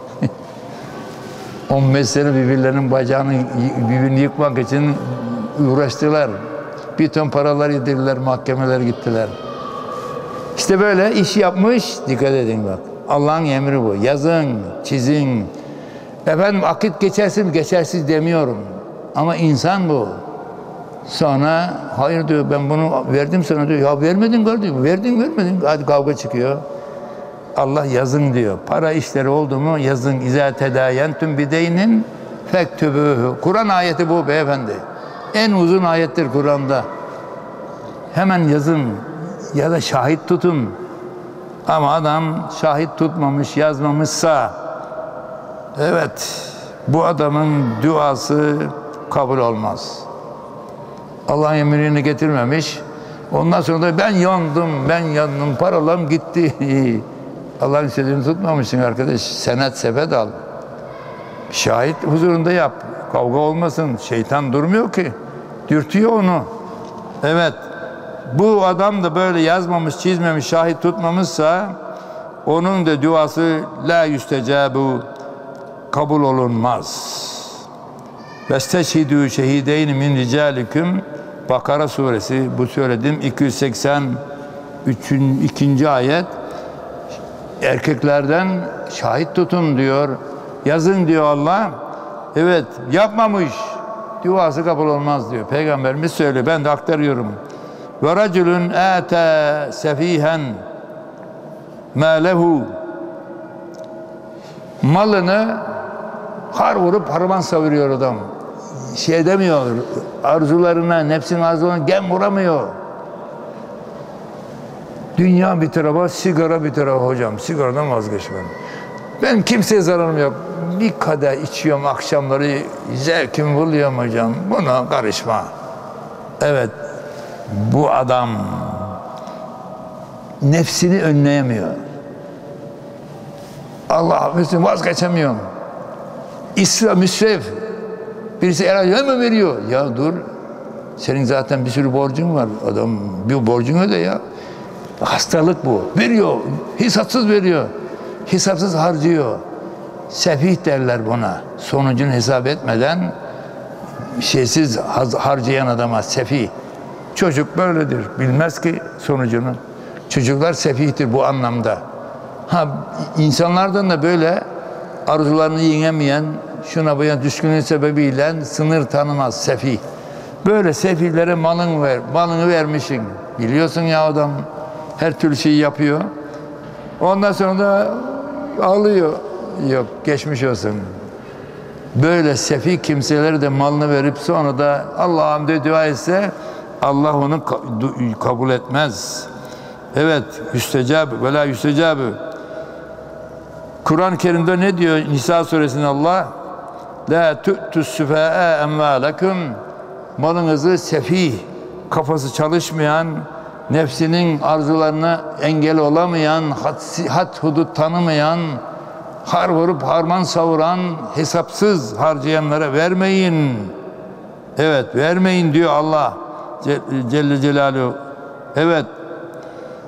15 sene birbirlerinin bacağını birbirini yıkmak için uğraştılar. Bir ton paralar yedirdiler, mahkemelere gittiler. İşte böyle iş yapmış, dikkat edin bak. Allah'ın emri bu. Yazın, çizin. Efendim akit geçersin, geçersiz demiyorum. Ama insan bu. Sonra hayır diyor, ben bunu verdim sana diyor. Ya vermedin kardeşim, verdin vermedin. Hadi kavga çıkıyor. Allah yazın diyor. Para işleri oldu mu yazın. İzâ tedâyentüm bideynin fektübûhü. Kur'an ayeti bu beyefendi. En uzun ayettir Kur'an'da. Hemen yazın ya da şahit tutun. Ama adam şahit tutmamış, yazmamışsa evet, bu adamın duası kabul olmaz. Allah'ın emrini getirmemiş. Ondan sonra da ben yandım, paralarım gitti. Allah'ın sözünü tutmamışsın arkadaş. Senet sepet al. Şahit huzurunda yap. Kavga olmasın. Şeytan durmuyor ki. Dürtüyor onu. Evet. Bu adam da böyle yazmamış, çizmemiş, şahit tutmamışsa onun da duası la yüstecabu, kabul olunmaz. Vesteşhidû şehideyni min ricalikum. Bakara suresi, bu söyledim 283. ayet. Erkeklerden şahit tutun diyor. Yazın diyor Allah. Evet, yapmamış. Duası kabul olmaz diyor. Peygamberimiz söylüyor. Ben de aktarıyorum. Ve raculun âte sefihen mâ lehu. Malını har vurup harman savuruyor adam. Şey demiyor, arzularına, nefsinin arzularına gem vuramıyor. Dünya bir tarafa, sigara bir tarafa hocam. Sigaradan vazgeçmem. Ben kimseye zararım yok. Bir kadeh içiyorum akşamları, zevkimi buluyorum hocam. Buna karışma. Evet, bu adam nefsini önleyemiyor. Allah affetsin, vazgeçemiyorum. Müsrif. Birisi herhalde mi veriyor? Ya dur. Senin zaten bir sürü borcun var. Adam bir borcunu öde ya. Hastalık bu. Veriyor. Hesapsız veriyor. Hesapsız harcıyor. Sefih derler buna. Sonucunu hesap etmeden şeysiz harcayan adama sefih. Çocuk böyledir. Bilmez ki sonucunu. Çocuklar sefihtir bu anlamda. İnsanlardan da böyle arzularını yenemeyen, şuna bu yana düşkünlüğün sebebiyle sınır tanımaz sefih. Böyle sefihlere malını vermişsin. Biliyorsun ya adam her türlü şeyi yapıyor. Ondan sonra da alıyor. Yok, geçmiş olsun. Böyle sefih kimselere de malını verip sonra da Allah'ım diye dua etse Allah onu kabul etmez. Evet, yüstecab ve la yüstecab. Kur'an-ı Kerim'de ne diyor Nisa suresinde Allah? La tu'tus sufâ'a emvâlekum. Malınızı sefih, kafası çalışmayan, nefsinin arzularına engel olamayan, had hudut tanımayan, har vurup harman savuran, hesapsız harcayanlara vermeyin. Evet, vermeyin diyor Allah Celle Celaluhu. Evet.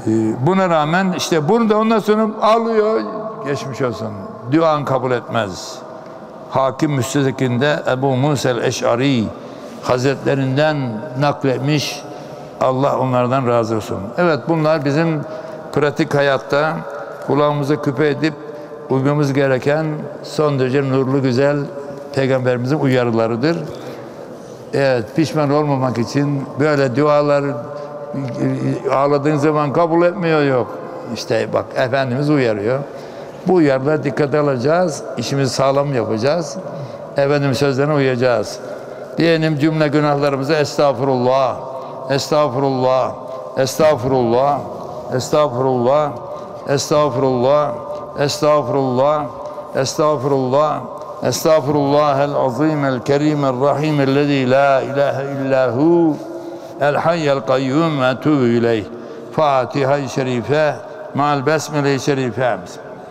Buna rağmen işte bunu da ondan sonra alıyor, geçmiş olsun. Duan kabul etmez. Hakim Müstedrek'inde Ebu Musa el-Eş'ari Hazretlerinden nakletmiş. Allah onlardan razı olsun. Evet, bunlar bizim pratik hayatta kulağımızı küpe edip uymamız gereken son derece nurlu, güzel Peygamberimizin uyarılarıdır. Evet, pişman olmamak için böyle dualar ağladığın zaman kabul etmiyor, yok. İşte bak, Efendimiz uyarıyor. Bu uyarılara dikkat alacağız, işimizi sağlam yapacağız. Efendimiz sözlerine uyacağız. Diyelim cümle günahlarımıza estağfurullah, estağfurullah, estağfurullah, estağfurullah, estağfurullah, estağfurullah, estağfurullah, estağfurullahel azim el kerim el rahim ellezî la ilahe illahu el hayyel kayyum ve etûbü ileyh. Fatiha-i Şerife ma'al besmele-i Şerife.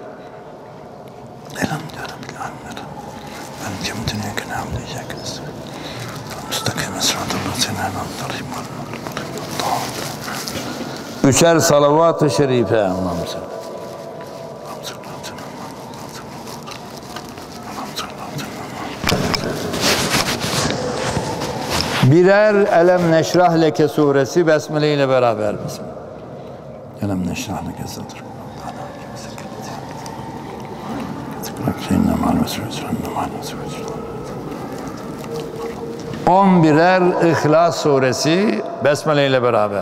Üçer salavat-ı şerife. Allah'ım sen. Birer Elem Neşrah Leke suresi Besmele ile beraber. Elem Neşrah Leke satır. 11'er İhlas suresi Besmele ile beraber.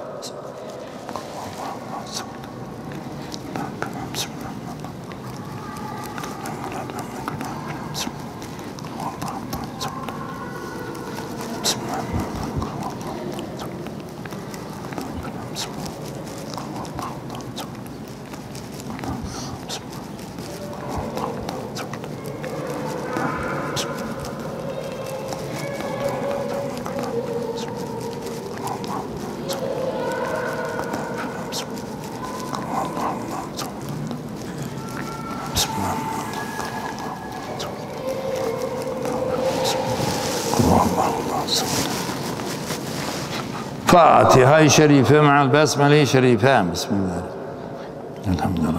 Fatiha-i Şerife ma'al besmele-i Şerife. Bismillah. Elhamdülillah.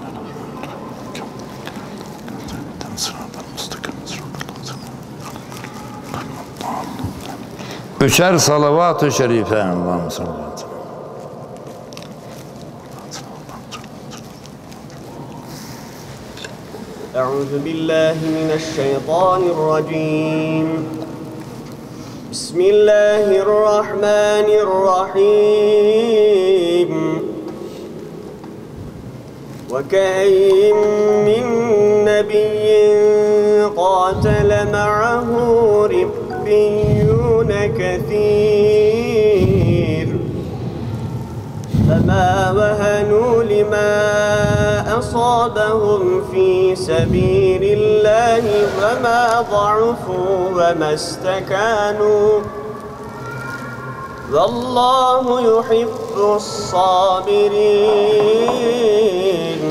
Üçer salavat-ı şerife. Allah'ım sallallahu aleyhi ve sellem. أعوذ بالله من الشيطان الرجيم بسم الله الرحمن الرحيم وكأين من نبي قاتل معه ربيون كثير فما وهنوا لما أصابهم في سبيل الله وما ضعفوا وما استكانوا والله يحب الصابرين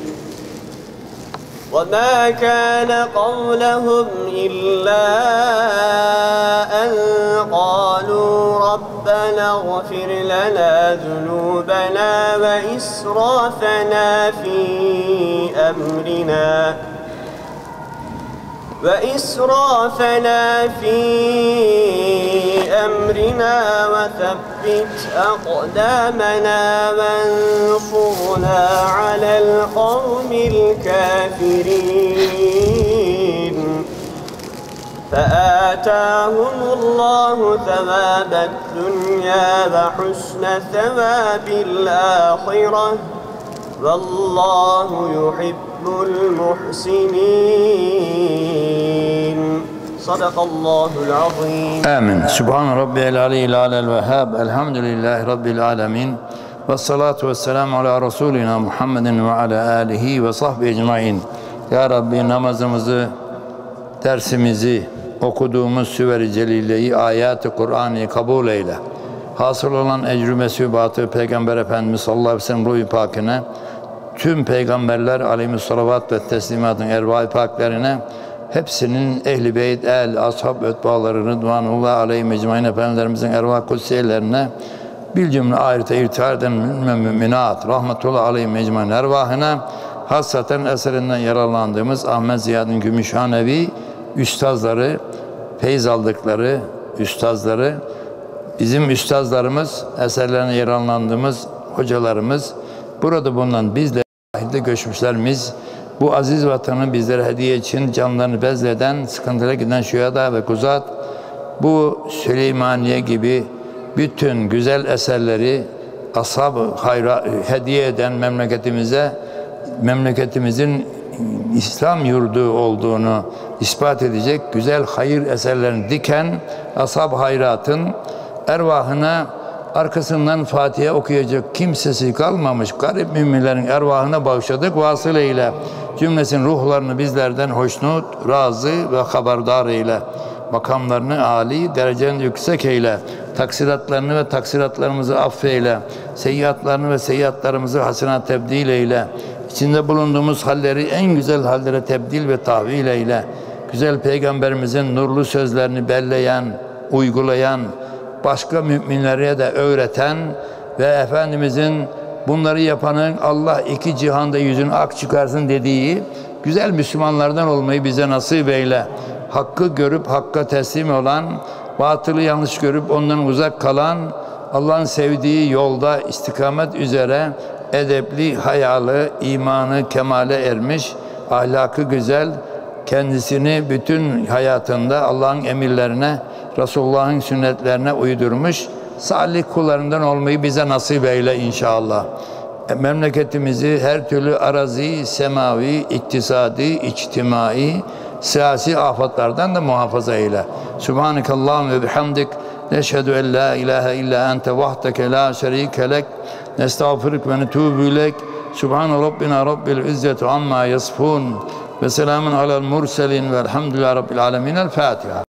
وما كان قولهم إلا أن قالوا ربنا اغفر لنا ذنوبنا وإسرافنا في أمرنا وثبت أقدامنا وانصرنا على القوم الكافرين فآتاهم الله ثواب الدنيا وحسن ثواب الآخرة والله يحب المحسنين صدق الله العظيم. Amin. Subhan Rabbiyel aliyyil alel vehhab. Elhamdülillahi Rabbil alemin. Ve salatu ve selamu ala Resulina Muhammedin ve ala alihi ve sahbihi ecmain. Ya Rabbi, namazımızı, dersimizi, okuduğumuz Süver-i Celile'yi, ayat-ı Kur'an'ı kabul eyle. Hasıl olan ecrü mesubatı Peygamber Efendimiz sallallahu aleyhi ve sellem ruh-i pakine, tüm peygamberler aleyhissalat ve teslimatın ervah-i paklerine, hepsinin ehl-i beyt, el, ashab, ötbaları, rıdvanullah aleyhi mecmain efendilerimizin ervah kutsiyelerine bil cümle ahirete irtihar eden müminat rahmetullahi aleyhi mecmuan ervahına hassaten eserinden yararlandığımız Ahmet Ziyad'ın Gümüşhanevi üstazları, feyz aldıkları üstazları, bizim üstazlarımız, eserlerine yararlandığımız hocalarımız, burada bulunan bizle ahirete göçmüşlerimiz, bu aziz vatanı bizlere hediye için canlarını bezleden, sıkıntıya giden şüheda ve kuzat, bu Süleymaniye gibi bütün güzel eserleri ashab-ı hayra hediye eden memleketimize, memleketimizin İslam yurdu olduğunu ispat edecek güzel hayır eserlerini diken ashab-ı hayratın ervahına arkasından Fatiha okuyacak kimsesi kalmamış garip müminlerin ervahına bağışladık vasılayla cümlesin ruhlarını bizlerden hoşnut, razı ve haberdar eyle. Makamlarını âli, derecelerini yüksek eyle. Taksiratlarını ve taksiratlarımızı affeyle. Seyyiatlarını ve seyyiatlarımızı hasenat tebdil eyle. İçinde bulunduğumuz halleri en güzel hallere tebdil ve tahvil eyle. Güzel Peygamberimizin nurlu sözlerini belleyen, uygulayan, başka müminlere de öğreten ve Efendimizin bunları yapanın Allah iki cihanda yüzünü ak çıkarsın dediği güzel Müslümanlardan olmayı bize nasip eyle. Hakkı görüp hakka teslim olan, batılı yanlış görüp ondan uzak kalan, Allah'ın sevdiği yolda istikamet üzere edepli, hayalı, imanı kemale ermiş, ahlakı güzel, kendisini bütün hayatında Allah'ın emirlerine, Resulullah'ın sünnetlerine uydurmuş, salih kullarından olmayı bize nasip eyle inşallah. Memleketimizi her türlü arazi, semavi, iktisadi, içtimai, siyasi afatlardan da muhafaza eyle. Subhanekallahum ve bihamdik. Neşhedü en la ilahe illa ente vahdeke la şerike lek. Nestağfiruk ve netubu ilek. Subhan Rabbina Rabbil İzzeti amma yasfun. Ve selamun alel murselin velhamdülillahi Rabbil alemin. El Fatiha.